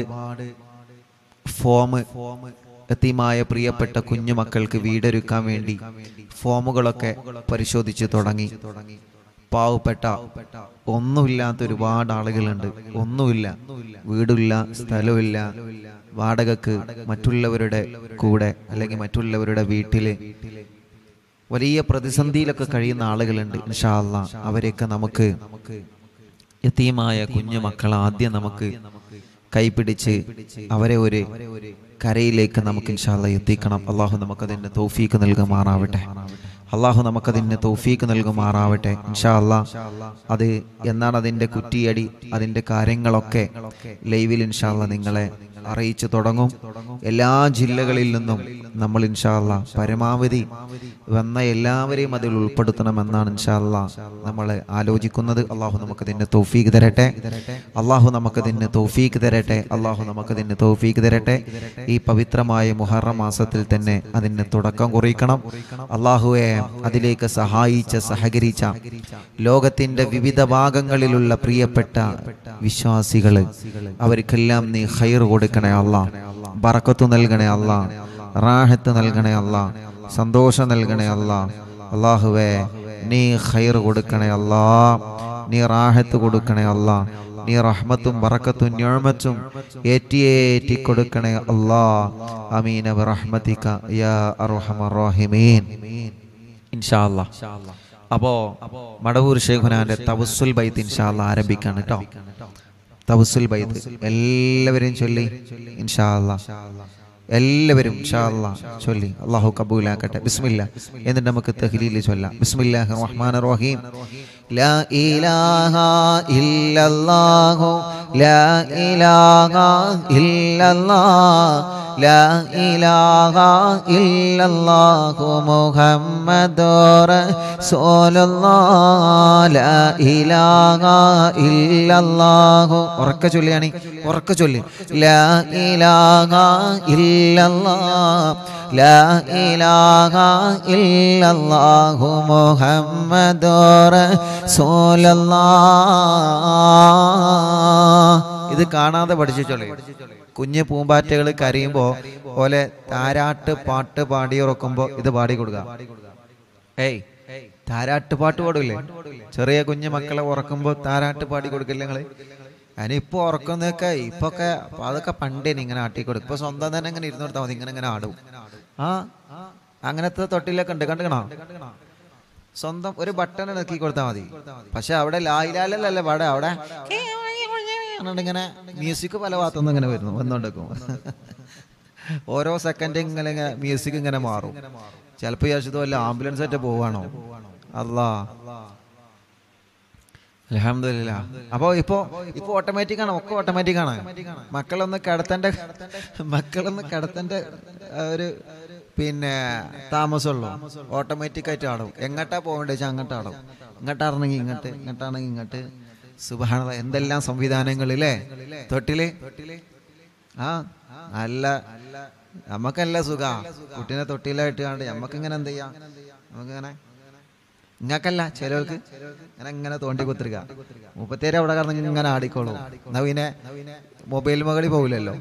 ഫോം യതീമായ പ്രിയപ്പെട്ട കുഞ്ഞുമക്കൾക്ക് വീടൊരുക്കാൻ വേണ്ടി ഫോമുകളൊക്കെ പരിശോധിച്ച് തുടങ്ങി. പാവപ്പെട്ട ഒന്നുമില്ലാത്ത ഒരുപാട് ആളുകളുണ്ട്. ഒന്നുമില്ല, വീടില്ല, സ്ഥലമില്ല, വാടകക്ക് മറ്റുള്ളവരുടെ കൂടെ അല്ലെങ്കിൽ മറ്റുള്ളവരുടെ വീട്ടില് വലിയ പ്രതിസന്ധിയിലൊക്കെ കഴിയുന്ന ആളുകളുണ്ട്. ഇൻഷാ അല്ലാഹ് അവരെയൊക്കെ നമുക്ക് യതീമായ കുഞ്ഞു മക്കൾ ആദ്യം നമുക്ക് കൈപിടിച്ച് അവരെ ഒരു കരയിലേക്ക് നമുക്ക് ഇൻഷാ അല്ലാഹ് എത്തിക്കണം. അള്ളാഹു നമുക്കതിന് തൗഫീക്ക് നൽകുമാറാവട്ടെ. അള്ളാഹു നമുക്കതിന് തൗഫീക്ക് നൽകുമാറാവട്ടെ ഇൻഷാ അല്ലാഹ്. അത് എന്നാണ് അതിൻ്റെ കുറ്റിയടി, അതിൻ്റെ കാര്യങ്ങളൊക്കെ ലൈവിൽ ഇൻഷാ അല്ലാഹ് നിങ്ങളെ അറിയിച്ചു തുടങ്ങും. എല്ലാ ജില്ലകളിൽ നിന്നും നമ്മൾ ഇൻഷാ അല്ലാഹ് പരമാവധി വന്ന എല്ലാവരെയും അതിൽ ഉൾപ്പെടുത്തണമെന്നാണ് ഇൻഷാ അല്ലാഹ് നമ്മൾ ആലോചിക്കുന്നത്. അള്ളാഹു നമുക്കതിന് തൗഫീക്ക് തരട്ടെ. അള്ളാഹു നമുക്കതിന് തൗഫീക്ക് തരട്ടെ. അള്ളാഹു നമുക്കതിന് തൗഫീക്ക് തരട്ടെ. ഈ പവിത്രമായ മുഹറം മാസത്തിൽ തന്നെ അതിന് തുടക്കം കുറിക്കണം. അള്ളാഹുവെ അതിലേക്ക് സഹായിച്ച സഹകരിച്ച ലോകത്തിന്റെ വിവിധ ഭാഗങ്ങളിലുള്ള പ്രിയപ്പെട്ട വിശ്വാസികള് അവർക്കെല്ലാം നീ ഖൈർ കൊടുക്കണേ അല്ലാഹ്, ബറക്കത്ത് നൽകണേ അല്ലാഹ്, റാഹത്ത് നൽകണേ അല്ലാഹ്, സന്തോഷം നൽകണേ അല്ലാഹ്. അല്ലാഹുവേ നീ ഖൈർ കൊടുക്കണേ അല്ലാഹ്, നീ റാഹത്ത് കൊടുക്കണേ അല്ലാഹ്, നീ റഹ്മത്തും ബറക്കത്തും നിഅമത്തും ഏറ്റിയേറ്റി കൊടുക്കണേ അല്ലാഹ്. ആമീൻ ബിറഹ്മതിക യാ അർഹമർ റഹീമീൻ ഇൻഷാ അല്ലാഹ്. അപ്പോൾ മടവൂർ ശൈഖുനാന്റെ തവസ്സുൽ ബൈത്ത് ഇൻഷാ അല്ലാഹ് ആരംഭിക്കാണ് കേട്ടോ. തവസ്സുൽ ബൈത്ത് എല്ലാവരും ചൊല്ലി ഇൻഷാ അല്ലാഹ്. എല്ലാവരും ഇൻഷാ അല്ലാഹ് ചൊല്ലി അല്ലാഹു കബൂലാക്കട്ടെ. ബിസ്മില്ലാ. എന്നിട്ട് നമുക്ക് തഹ്ലീൽ ചൊല്ലാം. ബിസ്മില്ലാഹിർ റഹ്മാനിർ റഹീം. ലാ ഇലാഹ ഇല്ലല്ലാഹു ലാ ഇലാഹ ഇല്ലല്ലാഹ് ലാ ഇലാഹ ഇല്ലല്ലാഹു മുഹമ്മദുർ റസൂലുള്ളാഹ് ലാ ഇലാഹ ഇല്ലല്ലാഹു. ഉറക്കെ ചൊല്ലിയാണ്, ഉറക്കെ ചൊല്ലി. ലാ ഇലാഹ ഇല്ലല്ലാഹ് ലാ ഇലാഹ ഇല്ലല്ലാഹു മുഹമ്മദുർ റസൂലുള്ളാഹ്. ഇത് കാണാതെ പഠിച്ചു ചൊല്ലി. കുഞ്ഞ് പൂമ്പാറ്റകൾ കരയുമ്പോ പോലെ താരാട്ട് പാട്ട് പാടി ഉറക്കുമ്പോ ഇത് പാടി കൊടുക്കുക. ഏയ് താരാട്ട് പാട്ട് പാടൂല്ലേ? ചെറിയ കുഞ്ഞു മക്കളെ ഉറക്കുമ്പോ താരാട്ട് പാടി കൊടുക്കില്ല നിങ്ങള്? ഞാനിപ്പോ ഉറക്കുന്നതൊക്കെ ഇപ്പൊക്കെ അതൊക്കെ പണ്ടേന് ഇങ്ങനെ ആട്ടി കൊടുക്കും. ഇപ്പൊ സ്വന്തം തന്നെ ഇങ്ങനെ ഇരുന്ന് കൊടുത്താൽ മതി, ഇങ്ങനെ ഇങ്ങനെ ആടും. ആ അങ്ങനത്തെ തൊട്ടിലൊക്കെ ഉണ്ട്, കണ്ടുകണോ? സ്വന്തം ഒരു ബട്ടൺ ഇറക്കി കൊടുത്താൽ മതി. പക്ഷെ അവിടെ ലായിലാലല്ലേ പാടെ, അവിടെ ഇങ്ങനെ മ്യൂസിക് പല ഭാഗത്തുനിന്ന് ഇങ്ങനെ വരുന്നു വന്നോണ്ടിരിക്കും. ഓരോ സെക്കൻഡ് ഇങ്ങനെ മ്യൂസിക് ഇങ്ങനെ മാറും. ചിലപ്പോൾ വിചാരിച്ചത് വല്ല ആംബുലൻസ് ആയിട്ട് പോവാണോ? അല്ലാ അൽഹംദുലില്ലാഹ്. അപ്പോൾ ഇപ്പോൾ ഇപ്പോൾ ഓട്ടോമാറ്റിക്കാണ്, ഒക്കെ ഓട്ടോമാറ്റിക്കാണ്. മക്കളൊന്ന് കിടത്തേണ്ട മക്കളൊന്ന് കിടത്തേണ്ട ഒരു പിന്നെ താമസമുള്ളൂ. ഓട്ടോമാറ്റിക്കായിട്ട് ആടും. എങ്ങോട്ടാ പോകേണ്ടത് വെച്ചാൽ അങ്ങോട്ട് ആടും. ഇങ്ങോട്ടാണെങ്കിൽ ഇങ്ങോട്ട്, ഇങ്ങോട്ടാണെങ്കിൽ ഇങ്ങോട്ട്. സുബ്ഹാനല്ലാഹ്, എന്തെല്ലാം സംവിധാനങ്ങളില്ലേ തൊട്ടില്. ആ നല്ല നമുക്കല്ല സുഖ കുട്ടീനെ തൊട്ടിലായിട്ട് കണ്ട് നമുക്കിങ്ങനെ എന്ത് ചെയ്യാം, നമുക്കിങ്ങനെ ഇങ്ങക്കല്ല ചിലവർക്ക് ഇങ്ങനെ ഇങ്ങനെ തോണ്ടി കുത്തിരിക്ക. മുപ്പത്തേര് അവിടെ കടന്നെങ്കിൽ ഇങ്ങനെ ആടിക്കോളൂ. എന്നാ പിന്നെ മൊബൈൽ മകളിൽ പോകില്ലല്ലോ.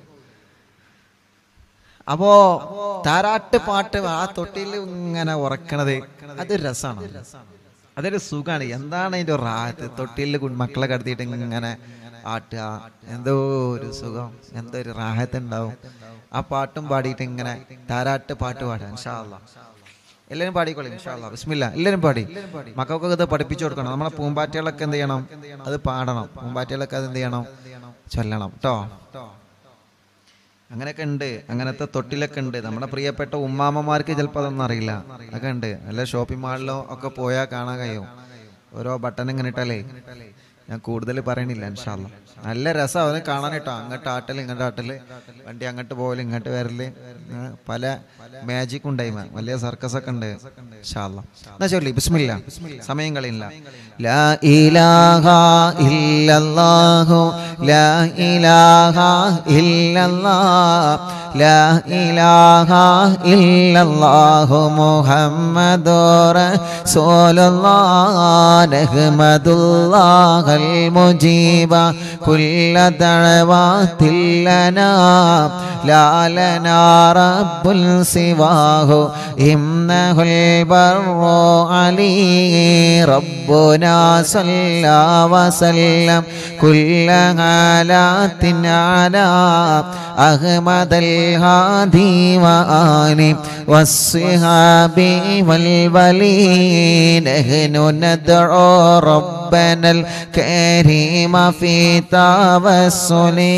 അപ്പോ താരാട്ട് പാട്ട് ആ തൊട്ടിൽ ഇങ്ങനെ ഉറക്കണത് അതൊരു രസമാണ്, അതൊരു സുഖമാണ്. എന്താണ് അതിൻ്റെ റാഹത്ത്? തൊട്ടിൽ മക്കളെ കടത്തിയിട്ട് ഇങ്ങനെ ആട്ടുക, എന്തോ ഒരു സുഖം, എന്തോ ഒരു റാഹത്ത് ഉണ്ടാവും. ആ പാട്ടും പാടിയിട്ട് ഇങ്ങനെ താരാട്ട് പാട്ട് പാടാം. ഇൻഷാ അല്ലാഹ് എല്ലാവരും പാടിക്കോളി ഇൻഷാ അല്ലാഹ്. ബിസ്മില്ലാ. എല്ലാവരും പാടി മക്കൾക്കൊക്കെ ഇത് പഠിപ്പിച്ചു കൊടുക്കണം. നമ്മളെ പൂമ്പാറ്റകളൊക്കെ എന്ത് ചെയ്യണം, അത് പാടണം. പൂമ്പാറ്റകളൊക്കെ അത് എന്ത് ചെയ്യണം, ചൊല്ലണം കേട്ടോ. അങ്ങനെയൊക്കെ ഉണ്ട്, അങ്ങനത്തെ തൊട്ടിലൊക്കെ ഉണ്ട്. നമ്മുടെ പ്രിയപ്പെട്ട ഉമ്മാമ്മമാർക്ക് ചിലപ്പോൾ അതൊന്നും അറിയില്ല. അതൊക്കെ ഉണ്ട്. അല്ല ഷോപ്പിംഗ് മാളിലോ ഒക്കെ പോയാൽ കാണാൻ കഴിയും. ഓരോ ബട്ടൺ ഇങ്ങനെ ഇട്ടല്ലേ. ഞാൻ കൂടുതൽ പറയണില്ല ഇൻഷാ അല്ലാഹ്. നല്ല രസം അവന് കാണാൻ കേട്ടോ. അങ്ങോട്ട് ആട്ടല് ഇങ്ങോട്ട് ആട്ടല്, വണ്ടി അങ്ങോട്ട് പോകല് ഇങ്ങോട്ട് വരല്, പല മാജിക് ഉണ്ടായി, വലിയ സർക്കസ് ഒക്കെ ഉണ്ട് ഇൻഷാ അല്ലാഹ്. എന്നാ ചൊല്ലി ബിസ്മില്ലാ, സമയം കളയില്ല. ലാ ഇലാഹ ഇല്ലല്ലാഹു ലാ ഇലാഹ ഇല്ലല്ലാഹ് ലാ ഇലാഹ ഇല്ലല്ലാഹു മുഹമ്മദുർ റസൂലുള്ളാഹ് നഹ്മദുല്ലാഹൽ മുജീബ കുല്ല ദഅവാതിൽ ലനാ ലാ ലനാ റബ്ബുൽ സിവാഹു ഇന്നഹുൽ ബർറു അലീ റബ്ബുനാ സല്ലാ വസല്ലം കുല്ല ഹാലാത്തിൻ അലാ അഹ്മദൽ ഹാദി വആലി വസ്സിഹാബി വൽ വലി നഹ്നു നദ്ഉ റബ്ബനൽ കരീമ ഫീ തവസ്സുലി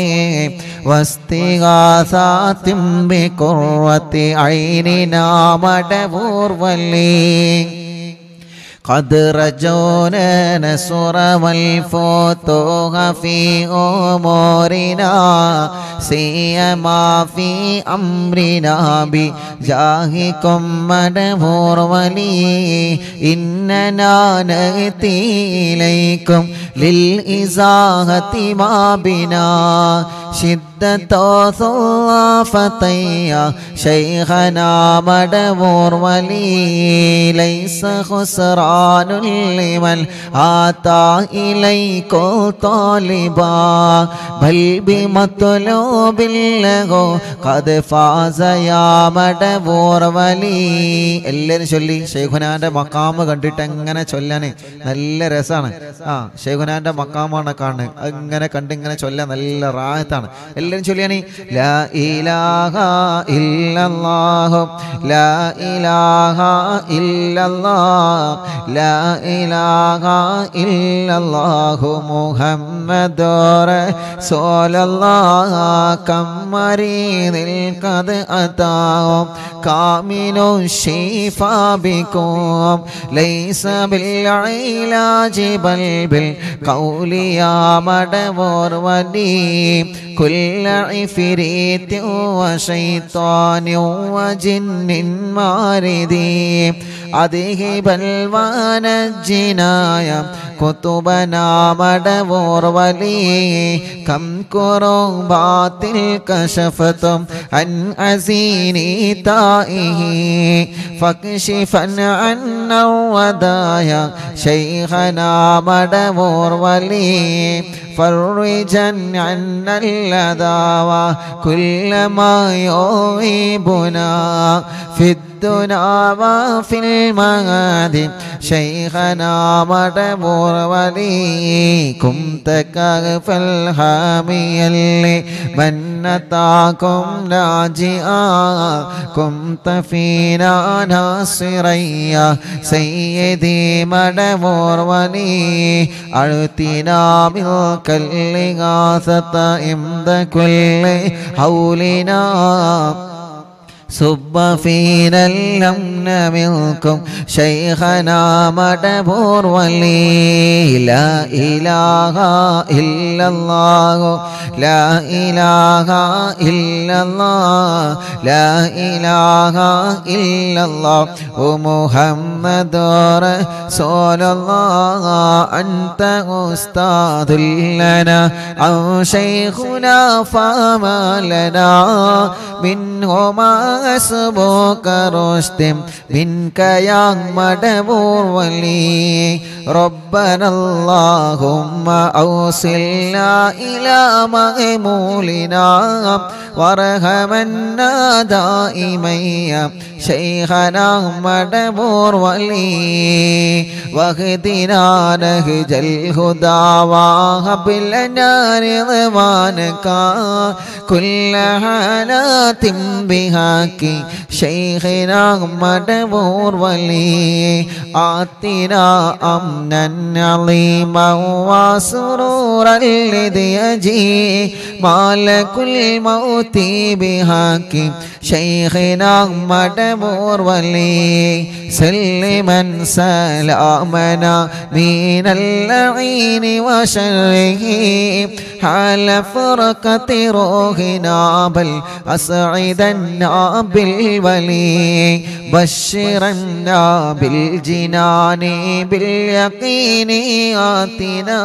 വസ്തിഗാസാതിൻ ബിഖുർവതി ഐനിനാ മടവൂർ വലി قد رجونا نصر والفتوح في أمورنا سيما في أمرنا بجاهكم مدبور ولي إننا نأتي إليكم للإزاحة ما بنا شدة ثلافتيا شيخنا مدبور ولي ليس خسران لمن آتى إليكم طالبا بل بمطلوب له قد فاز يا مدبور ولي. എല്ലാവരും ചൊല്ലി ഷെയ്ഖുനാന്റെ മക്കാമ് കണ്ടിട്ട് എങ്ങനെ ചൊല്ലാന് നല്ല രസമാണ്. ആ ഷെയ്ഖുനാന്റെ മക്കാമാണ് കാണുന്നത്, അങ്ങനെ കണ്ട് ഇങ്ങനെ ചൊല്ലാൻ നല്ല റാഹത്താണ്. എല്ലാവരും ചൊല്ലിയാണ് ലാ ഇലാഹ ഇല്ലല്ലാഹു ലാ ഇലാഹ ഇല്ലല്ലാഹ് ലാ ഇലാഹ ഇല്ലല്ലാഹു മുഹമ്മദുർ റസൂലുള്ളാഹ് കമ്മരീദിൽ ഖദ് അതാഉ കാമിനു ശിഫാ ബികും ലൈസ ബിൽ ഇലാജി ബൽ ബിൽ ഖൗലി യാ മദവൂർ വലി കുല്ല ഇഫ്രീതി വശൈത്താനി വജിന്നിൻ മാരിദി അദ്ഹിബൽ വനജ്ജിനായ കുതുബനാ മദവൂർ വലി കം കുറുബാത്തിൽ കശഫതും അൻ അസീനി താഇഹി ഫക്ഷിഫൻ അന്ന വദായ ശൈഖനാ മദവൂർ വലി فرجن عنا الأذى كل ما يعيبنا في الدنيا وفي المعاد شيخنا مدبور ولي كنت كهف الحامي اللي من أتاكم راجعا كنت فينا ناصريا سيدي مدبور ولي أعطنا ملك الإغاثة عند كل حولنا صب فينا الأمن منكم شيخنا مدبور ولي لا إله إلا الله لا إله إلا الله لا إله إلا الله ومحمد رسول الله أنت أستاذ لنا أو شيخنا فما لنا منهما أسبوك رشد منك يا مدبور ولي ربنا اللهم أوصلنا إلى مأمولنا وارحمنا دائما يا شيخنا مدبور ولي واهدنا نهج الهدى وهب لنا رضوانك كل حالات بهاك شيخنا مدبور ولي آتنا أمنا عظيما وسرورا الذي يجي مالك الموت بهاك شيخنا مدبور ولي سلما سلامنا من اللعين وشره حال فرقة روحنا بل أسعدنا بالولي بشرنا بالجنان باليقين آتنا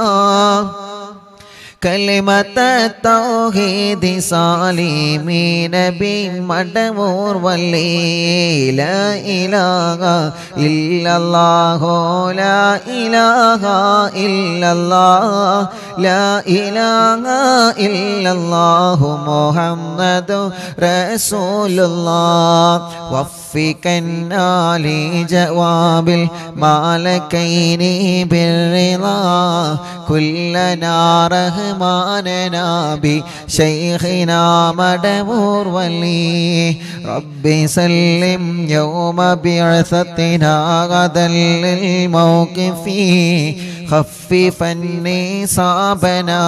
كلمة التوحيد سالمين بمدبور ولي لا إله إلا الله لا إله إلا الله لا إله إلا الله محمد رسول الله وفقنا لجواب المالكين بالرضا كلنا رحماننا بشيخنا مدبور ولي ربي سلم يوم بعثتنا غدا للموقف خففا نصابنا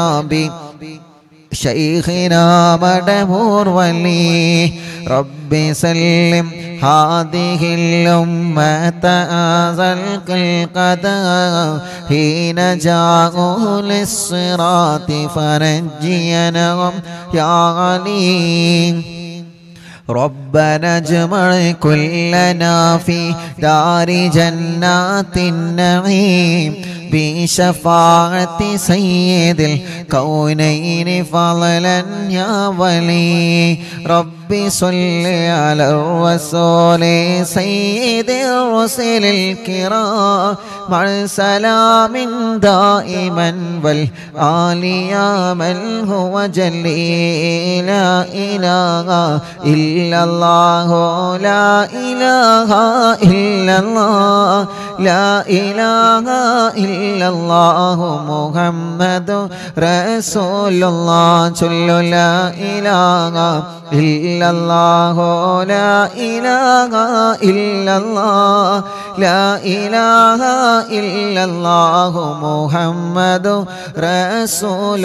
بشيخنا مدبور ولي ربي سلم هذه الأمة أزلق القدر حين جاءوا للصراط فرجينهم يا عليم ربنا اجمع كلنا في دار جنات النعيم بشفاعة سيد الكونين فضلا يا ولي ربي صل على الرسول سيد الرسل الكرام مع سلام دائما والآل يا من هو جلي لا إله إلا الله لا إله إلا الله لا إله إلا الله محمد رسول الله صلى لا إله إلا الله لا إله إلا الله لا إله إلا الله محمد رسول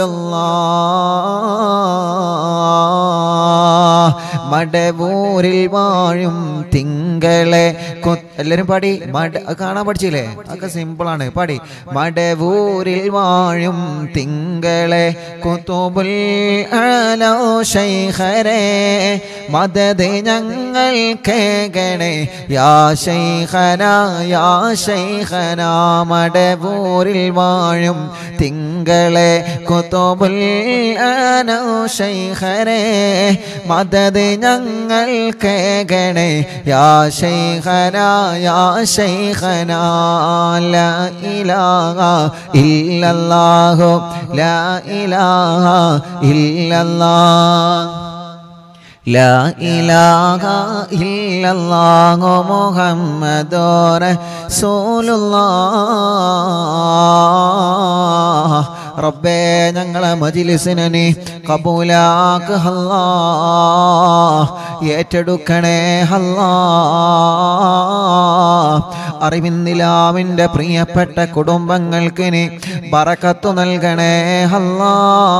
الله മടവൂരിൽ വാഴും തിങ്കളെ എല്ലാവരും പാടി മട കാണാൻ പഠിച്ചില്ലേ ഒക്കെ സിമ്പിളാണ് പാടി മടവൂരിൽ വാഴും തിങ്കളെ കുതുബുൽ ആലോ ശൈഖരേ മദദ് ഞങ്ങൾ കേകണേ യാ ശൈഖനാ യാ ശൈഖനാ മടവൂരിൽ വാഴും തിങ്കളെ കുതുബുൽ ആലോ ശൈഖരേ മദദ് ഞങ്ങൾ കേകണേ യാ ശൈഖനാ യാ ശൈഖനാ ലാ ഇലാഹ ഇല്ലല്ലാഹു ലാ ഇലാഹ ഇല്ലല്ലാഹ് لا إله إلا الله محمد رسول الله റബ്ബേ ഞങ്ങളെ മജ്‌ലിസിനെ നീ കബൂലാക്ക് അല്ലാഹ് ഏറ്റെടുക്കണേ അല്ലാഹ് അറിവിന്ദിലാവിൻ്റെ പ്രിയപ്പെട്ട കുടുംബങ്ങൾക്ക് നീ ബറക്കത്ത് നൽകണേ അല്ലാ.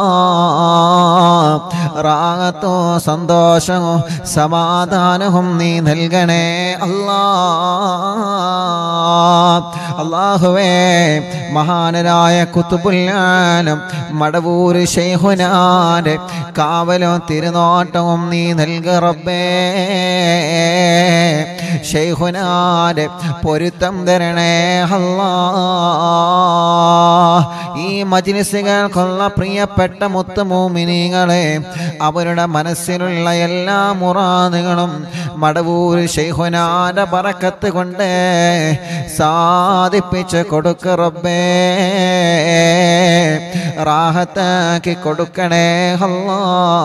റാഹത്തോ സന്തോഷവും സമാധാനവും നീ നൽകണേ അല്ലാ. അല്ലാഹുവേ, മഹാനരായ ഖുത്ബുൽ ആലം മടവൂർ ശൈഖുനാന്റെ കാവലും തിരുനോട്ടവും നീ നൽക റബ്ബേ. ശൈഖുനാന്റെ പൊരുത്തം തരണേ അല്ലാ. ഈ മജ്‌ലിസുകൾക്കുള്ള പ്രിയപ്പെട്ട മുത്തുമൂമിനീങ്ങളെ, അവരുടെ മനസ്സിലുള്ള എല്ലാ മുറാദുകളും മടവൂർ ശൈഖുനാന്റെ ബറക്കത്ത് കൊണ്ട് സാധിപ്പിച്ച് കൊടുക്ക റബ്ബേ. റാഹത്താക്കി കൊടുക്കണേ അല്ലാ.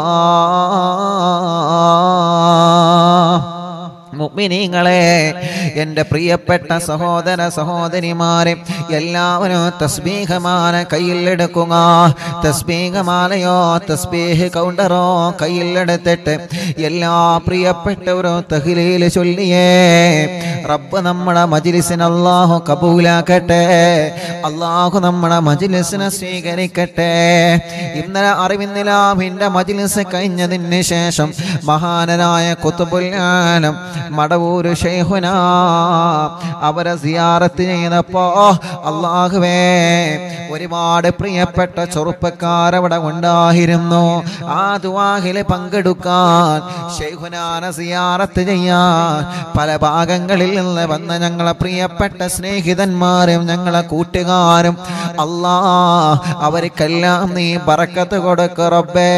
മുഅ്മിനീങ്ങളെ, എൻ്റെ പ്രിയപ്പെട്ട സഹോദര സഹോദരിമാരെ, എല്ലാവരും തസ്ബീഹമാല കയ്യിലെടുക്കുക. തസ്ബീഹമാലയോ തസ്ബീഹ് കൗണ്ടറോ കയ്യിലെടുത്തിട്ട് എല്ലാ പ്രിയപ്പെട്ടവരും തഹ്ലീൽ ചൊല്ലിയേ. റബ്ബ് നമ്മുടെ മജ്‌ലിസിനെ അല്ലാഹു കബൂലാക്കട്ടെ. അല്ലാഹു നമ്മുടെ മജ്‌ലിസിനെ സ്വീകരിക്കട്ടെ. ഇന്നലെ അറിവിന്ദിലാവിൻ്റെ മജ്‌ലിസ് കഴിഞ്ഞതിന് ശേഷം മഹാനരായ ഖുത്ബുൽ ആലം മടവൂര് ശൈഖുനാ അവരെ സിയാറത്ത് ചെയ്തപ്പോ അല്ലാഹുവേ, ഒരുപാട് പ്രിയപ്പെട്ട ചെറുപ്പക്കാരവിടെ ഉണ്ടായിരുന്നു. ആ ദുആഹിൽ പങ്കെടുക്കാൻ, ശൈഖുനാനെ സിയാറത്ത് ചെയ്യാൻ പല ഭാഗങ്ങളിൽ നിന്ന് വന്ന ഞങ്ങളെ പ്രിയപ്പെട്ട സ്നേഹിതന്മാരും ഞങ്ങളെ കൂട്ടുകാരും, അല്ലാ അവർക്കെല്ലാം നീ ബറക്കത്ത് കൊടുക്ക റബ്ബേ.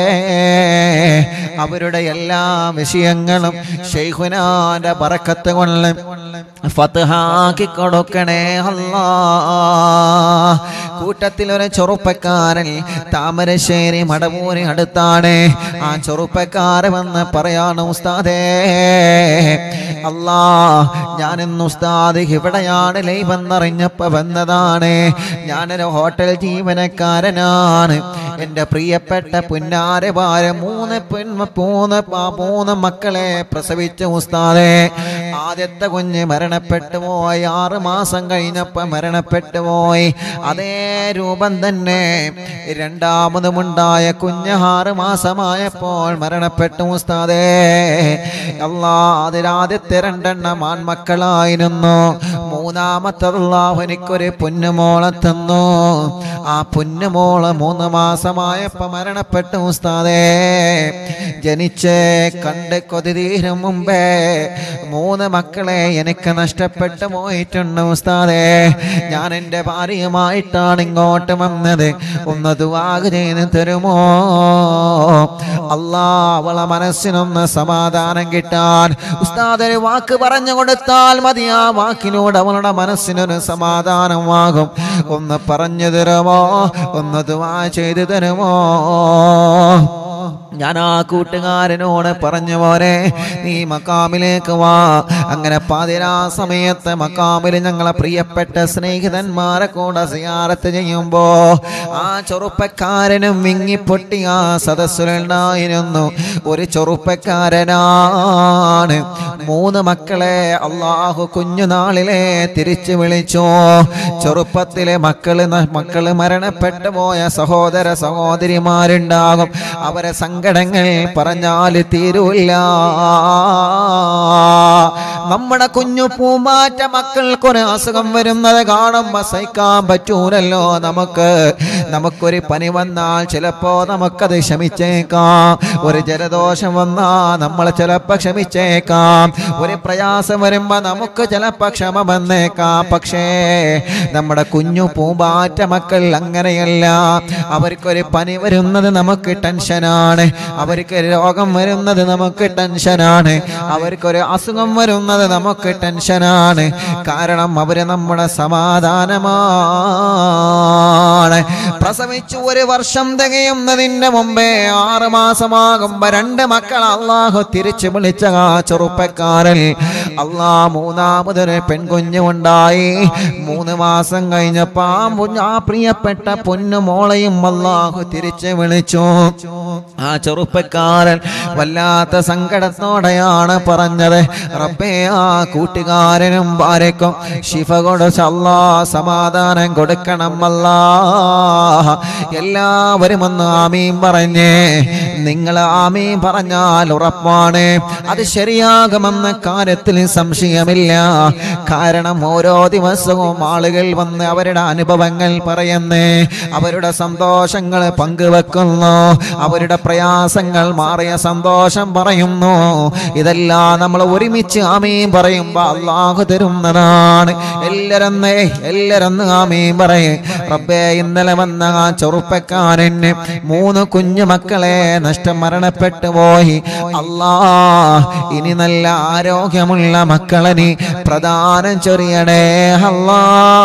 അവരുടെ എല്ലാ വിഷയങ്ങളും ശൈഖുനാന്റെ ബറക്കത്ത് കൊണ്ട് ഫത്ഹാക്കി കൊടുക്കണേ അല്ലാ. കൂട്ടത്തിൽ ഒരു ചെറുപ്പക്കാരൻ താമരശ്ശേരി മടവൂരി അടുത്താണ്. ആ ചെറുപ്പക്കാരൻ വന്ന് പറയാണ്, ഉസ്താദേ അല്ലാ, ഞാനിന്ന് ഉസ്താദ് ഇവിടെയാണ് ലൈവെന്നറിഞ്ഞപ്പോ വന്നതാണ്. ഞാനൊരു ഹോട്ടൽ ജീവനക്കാരനാണ്. എൻ്റെ പ്രിയപ്പെട്ട പുന്നാരഭാര മൂന്ന് പെൺമ മൂന്ന് മൂന്ന് മക്കളെ പ്രസവിച്ച ഉസ്താദേ. ആദ്യത്തെ കുഞ്ഞ് മരണപ്പെട്ടു പോയി, ആറ് മാസം കഴിഞ്ഞപ്പോൾ മരണപ്പെട്ടു പോയി. അതേ രൂപം തന്നെ രണ്ടാമതുമുണ്ടായ കുഞ്ഞ് ആറ് മാസമായപ്പോൾ മരണപ്പെട്ടു ഉസ്താദേ. അല്ലാ, അതിലാദ്യത്തെ രണ്ടെണ്ണം ആൺമക്കളായിരുന്നു. മൂന്നാമത്തെ അല്ലാഹു എനിക്കൊരു പൊന്നുമോളെ തന്നു. ആ പൊന്നുമോള് മൂന്ന് മാസമായപ്പോൾ മരണപ്പെട്ടു ഉസ്താദേ. ജനിച്ച് കണ്ട് കൊതിതീരും മുമ്പേ മൂന്ന് മക്കളെ എനിക്ക് നഷ്ടപ്പെട്ടു പോയിട്ടുണ്ട് ഉസ്താദേ. ഞാൻ എൻ്റെ ഭാര്യയുമായിട്ടാണ് ഇങ്ങോട്ട് വന്നത്. ഒന്ന് ദുആ ചെയ്ത് തരുമോ അല്ലാ? അവളെ മനസ്സിനൊന്ന് സമാധാനം കിട്ടാൻ ഉസ്താദ് ഒരു വാക്ക് പറഞ്ഞു കൊടുത്താൽ മതി. ആ വാക്കിനോട് അവളുടെ മനസ്സിനൊരു സമാധാനമാകും. ഒന്ന് പറഞ്ഞു തരുമോ? ഒന്ന് ദുആ ചെയ്തു തരുമോ? ഞാൻ ആ കൂട്ടുകാരനോട് പറഞ്ഞു, പോരെ നീ മക്കാമിലേക്ക് വാ. അങ്ങനെ പാതിരാ സമയത്ത് മക്കാമിൽ ഞങ്ങളെ പ്രിയപ്പെട്ട സ്നേഹിതന്മാരെ കൂടെ സിയാറത്ത് ചെയ്യുമ്പോ ആ ചെറുപ്പക്കാരനും വിങ്ങിപ്പൊട്ടി ആ സദസ്സിലുണ്ടായിരുന്നു. ഒരു ചെറുപ്പക്കാരനാണ്. മൂന്ന് മക്കളെ അല്ലാഹു കുഞ്ഞുനാളിലെ തിരിച്ചു വിളിച്ചു. ചെറുപ്പത്തിലെ മക്കള് മക്കള് മരണപ്പെട്ടു പോയ സഹോദര സഹോദരിമാരുണ്ടാകും. അവരെ സങ്കടങ്ങൾ പറഞ്ഞാൽ തീരൂല്ല. നമ്മുടെ കുഞ്ഞു പൂമ്പാറ്റ മക്കൾക്കൊരു അസുഖം വരുന്നത് കാണുമ്പോൾ സഹിക്കാൻ പറ്റൂലല്ലോ. നമുക്ക് നമുക്കൊരു പനി വന്നാൽ ചിലപ്പോ നമുക്കത് ക്ഷമിച്ചേക്കാം. ഒരു ജലദോഷം വന്നാൽ നമ്മൾ ചിലപ്പോൾ ക്ഷമിച്ചേക്കാം. ഒരു പ്രയാസം വരുമ്പോ നമുക്ക് ചിലപ്പോ ക്ഷമ വന്നേക്കാം. പക്ഷേ നമ്മുടെ കുഞ്ഞു പൂമ്പാറ്റ മക്കൾ അങ്ങനെയല്ല. അവർക്കൊരു പനി വരുന്നത് നമുക്ക് ടെൻഷനാണ്. അവർക്ക് രോഗം വരുന്നത് നമുക്ക് ടെൻഷനാണ്. അവർക്കൊരു അസുഖം വരുന്നത് നമുക്ക് ടെൻഷനാണ്. കാരണം അവര് നമ്മുടെ സമാധാനമാണ്. പ്രസവിച്ചു ഒരു വർഷം തികയുന്നതിന് മുമ്പേ ആറ് മാസമാകുമ്പോ രണ്ട് മക്കൾ അള്ളാഹു തിരിച്ചു വിളിച്ച ആ ചെറുപ്പക്കാരൻ അള്ളാ മൂന്നാമതൊരു പെൺകുഞ്ഞ് ഉണ്ടായി. മൂന്ന് മാസം കഴിഞ്ഞപ്പോ ആ പ്രിയപ്പെട്ട പൊന്നുമോളെയും അള്ളാഹു തിരിച്ചു വിളിച്ചു. ആ ചെറുപ്പക്കാരൻ വല്ലാത്ത സങ്കടത്തോടെയാണ് പറഞ്ഞത്, റബ്ബേ ആ കൂട്ടുകാരനും ഭാര്യക്കും ശിഫ കൊടുത്ത് അല്ലാ സമാധാനം കൊടുക്കണം അല്ലാ. എല്ലാവരും ഒന്ന് ആമീൻ പറഞ്ഞേ. നിങ്ങൾ ആമീൻ പറഞ്ഞാൽ ഉറപ്പാണ് അത് ശരിയാകുമെന്ന കാര്യത്തിൽ സംശയമില്ല. കാരണം ഓരോ ദിവസവും ആളുകൾ വന്ന് അവരുടെ അനുഭവങ്ങൾ പറയുന്നു, അവരുടെ സന്തോഷങ്ങൾ പങ്കുവെക്കുന്നു, അവരുടെ പ്രയാസങ്ങൾ മാറിയ സന്തോഷം പറയുന്നു. ഇതെല്ലാം നമ്മൾ ഒരുമിച്ച് ആമീൻ പറയുമ്പോൾ അല്ലാഹു തരുന്നതാണ്. എല്ലാരും എല്ലാരും ആമീൻ പറയേ. റബ്ബേ ഇന്നലെ വന്ന ആ ചെറുപ്പക്കാരന് മൂന്ന് കുഞ്ഞു മക്കളെ നഷ്ടം മരണപ്പെട്ടു പോയി. അല്ലാ ഇനി നല്ല ആരോഗ്യമുള്ള മക്കളെ നീ പ്രദാനം ചൊരിയണേ അല്ലാ.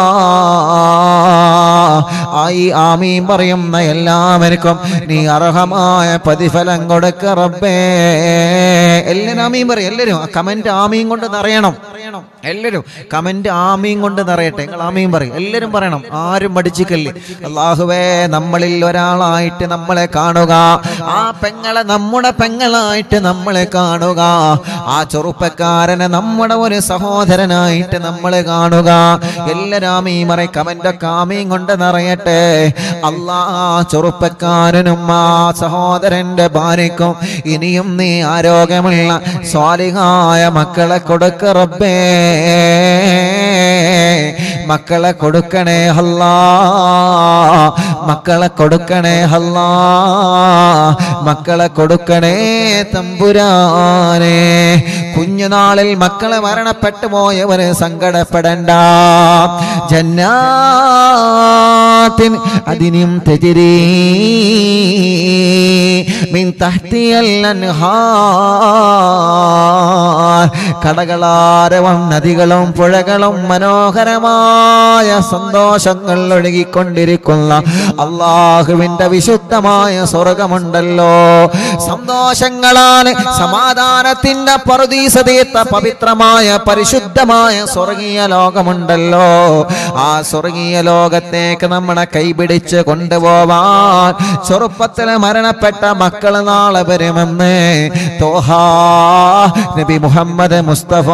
ആയി ആമീൻ പറയുന്ന എല്ലാവർക്കും നീ അർഹമായ പ്രതിഫലം കൊടുക്ക റബ്ബേ. എല്ലാവരും ആമീൻ പറയും. എല്ലാവരും കമന്റ് ആമീൻ കൊണ്ട് നിറയണം. എല്ലാവരും കമന്റ് ആമീൻ കൊണ്ട് നിറയട്ടെ. നിങ്ങൾ ആമീൻ പറയും. എല്ലാവരും പറയണം, ആരും മടിച്ചിക്കല്ലേ. അല്ലാഹുവേ നമ്മളിൽ ഒരാളായിട്ട് നമ്മളെ കാണുക, ആ പെങ്ങളെ നമ്മുടെ പെങ്ങളായിട്ട് നമ്മളെ കാണുക, ആ ചെറുപ്പക്കാരനെ നമ്മുടെ ഒരു സഹോദരനായിട്ട് നമ്മളെ കാണുക. എല്ലാവരും ആമീൻ പറയും. കമന്റൊക്കെ ആമീൻ കൊണ്ട് നിറയട്ടെ. അല്ലാ ചെറുപ്പക്കാരനും ആ സഹോദരന്റെ ഭാര്യക്കും ഇനിയും നീ ആരോഗ്യമുള്ള സ്വാലിഹായ മക്കളെ കൊടുക്ക റബ്ബേ. മക്കളെ കൊടുക്കണേ അല്ലാ, മക്കളെ കൊടുക്കണേ അല്ലാ, മക്കളെ കൊടുക്കണേ തമ്പുരാനെ. കുഞ്ഞുനാളിൽ മക്കളെ മരണപ്പെട്ടു പോയവര് സങ്കടപ്പെടണ്ട. ജന്നാത്തിൻ അദിനും തജ്രീ മിൻ തഹ്തിയൽ അൻഹാർ. കടകളാരവം നദികളും പുഴകളും മനോഹരമായ സന്തോഷങ്ങൾ ഒഴുകിക്കൊണ്ടിരിക്കുന്ന അള്ളാഹുവിന്റെ വിശുദ്ധമായ സ്വർഗമുണ്ടല്ലോ. സന്തോഷങ്ങളാണ് സമാധാനത്തിന്റെ പറുദീസ തീർത്ത പവിത്രമായ പരിശുദ്ധമായ സ്വർഗീയ ലോകമുണ്ടല്ലോ. ആ സ്വർഗീയ ലോകത്തേക്ക് നമ്മളെ കൈപിടിച്ച് കൊണ്ടുപോവാൻ ചെറുപ്പത്തിൽ മരണപ്പെട്ട മക്കൾ നാളെ വരുമെന്ന് തോഹാ നബി മുഹമ്മദ് മുസ്തഫ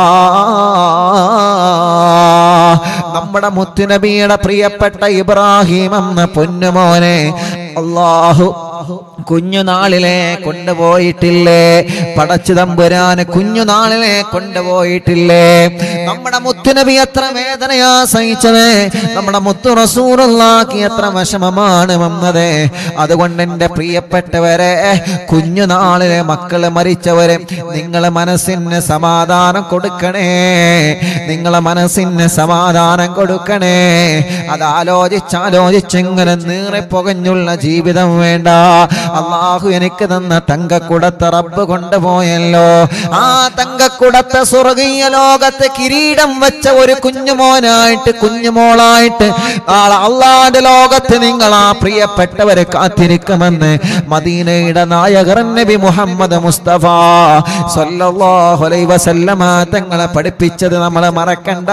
നമ്മുടെ മുത്തുനബിയുടെ പ്രിയപ്പെട്ട ഇബ്രാഹിം എന്ന പൊന്നുമോനെ അല്ലാഹു കുഞ്ഞുനാളിലെ കൊണ്ടുപോയിട്ടില്ലേ? പടച്ചു തമ്പുരാന് കുഞ്ഞുനാളിലെ കൊണ്ടുപോയിട്ടില്ലേ? നമ്മുടെ മുത്തുനബി എത്ര വേദനയാ സഹിച്ചത്, നമ്മുടെ മുത്തു റസൂലുള്ളാഹിക്ക് എത്ര വിഷമമാണ് വന്നത്. അതുകൊണ്ട് എൻ്റെ പ്രിയപ്പെട്ടവരെ, കുഞ്ഞുനാളിലെ മക്കള് മരിച്ചവരെ നിങ്ങളെ മനസ്സിന് സമാധാനം കൊടുക്കണേ, നിങ്ങളെ മനസ്സിന് സമാധാനം കൊടുക്കണേ. അത് ആലോചിച്ചാലോചിച്ചിങ്ങനെ നീറിപ്പുകഞ്ഞുള്ള ജീവിതം വേണ്ട. അള്ളാഹു എനിക്ക് തന്ന തങ്കക്കുടത്തെ റബ്ബ് കൊണ്ടുപോയല്ലോ. ആ തങ്കക്കുടത്തെ സ്വർഗീയ ലോകത്തെ കിരീടം വെച്ച ഒരു കുഞ്ഞുമോനായിട്ട് കുഞ്ഞുമോളായിട്ട് നാളെ അള്ളാന്റെ ലോകത്ത് നിങ്ങൾ ആ പ്രിയപ്പെട്ടവരെ കാത്തിരിക്കുമെന്ന് മദീനയുടെ നായകർ നബി മുഹമ്മദ് മുസ്തഫ സല്ലല്ലാഹു അലൈഹി വസല്ലമ തങ്ങളെ പഠിപ്പിച്ചത് നമ്മളെ മറക്കണ്ട.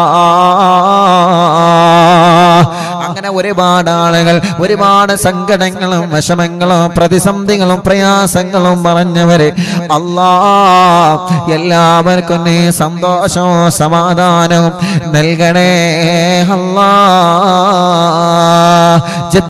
അങ്ങനെ ഒരുപാട് ആളുകൾ ഒരുപാട് സങ്കടങ്ങളും വിഷമങ്ങളും പ്രതിസന്ധികളും പ്രയാസങ്ങളും പറഞ്ഞവര് അല്ലാ എല്ലാവർക്കും നീ സന്തോഷവും സമാധാനവും നൽകണേ അല്ലാ.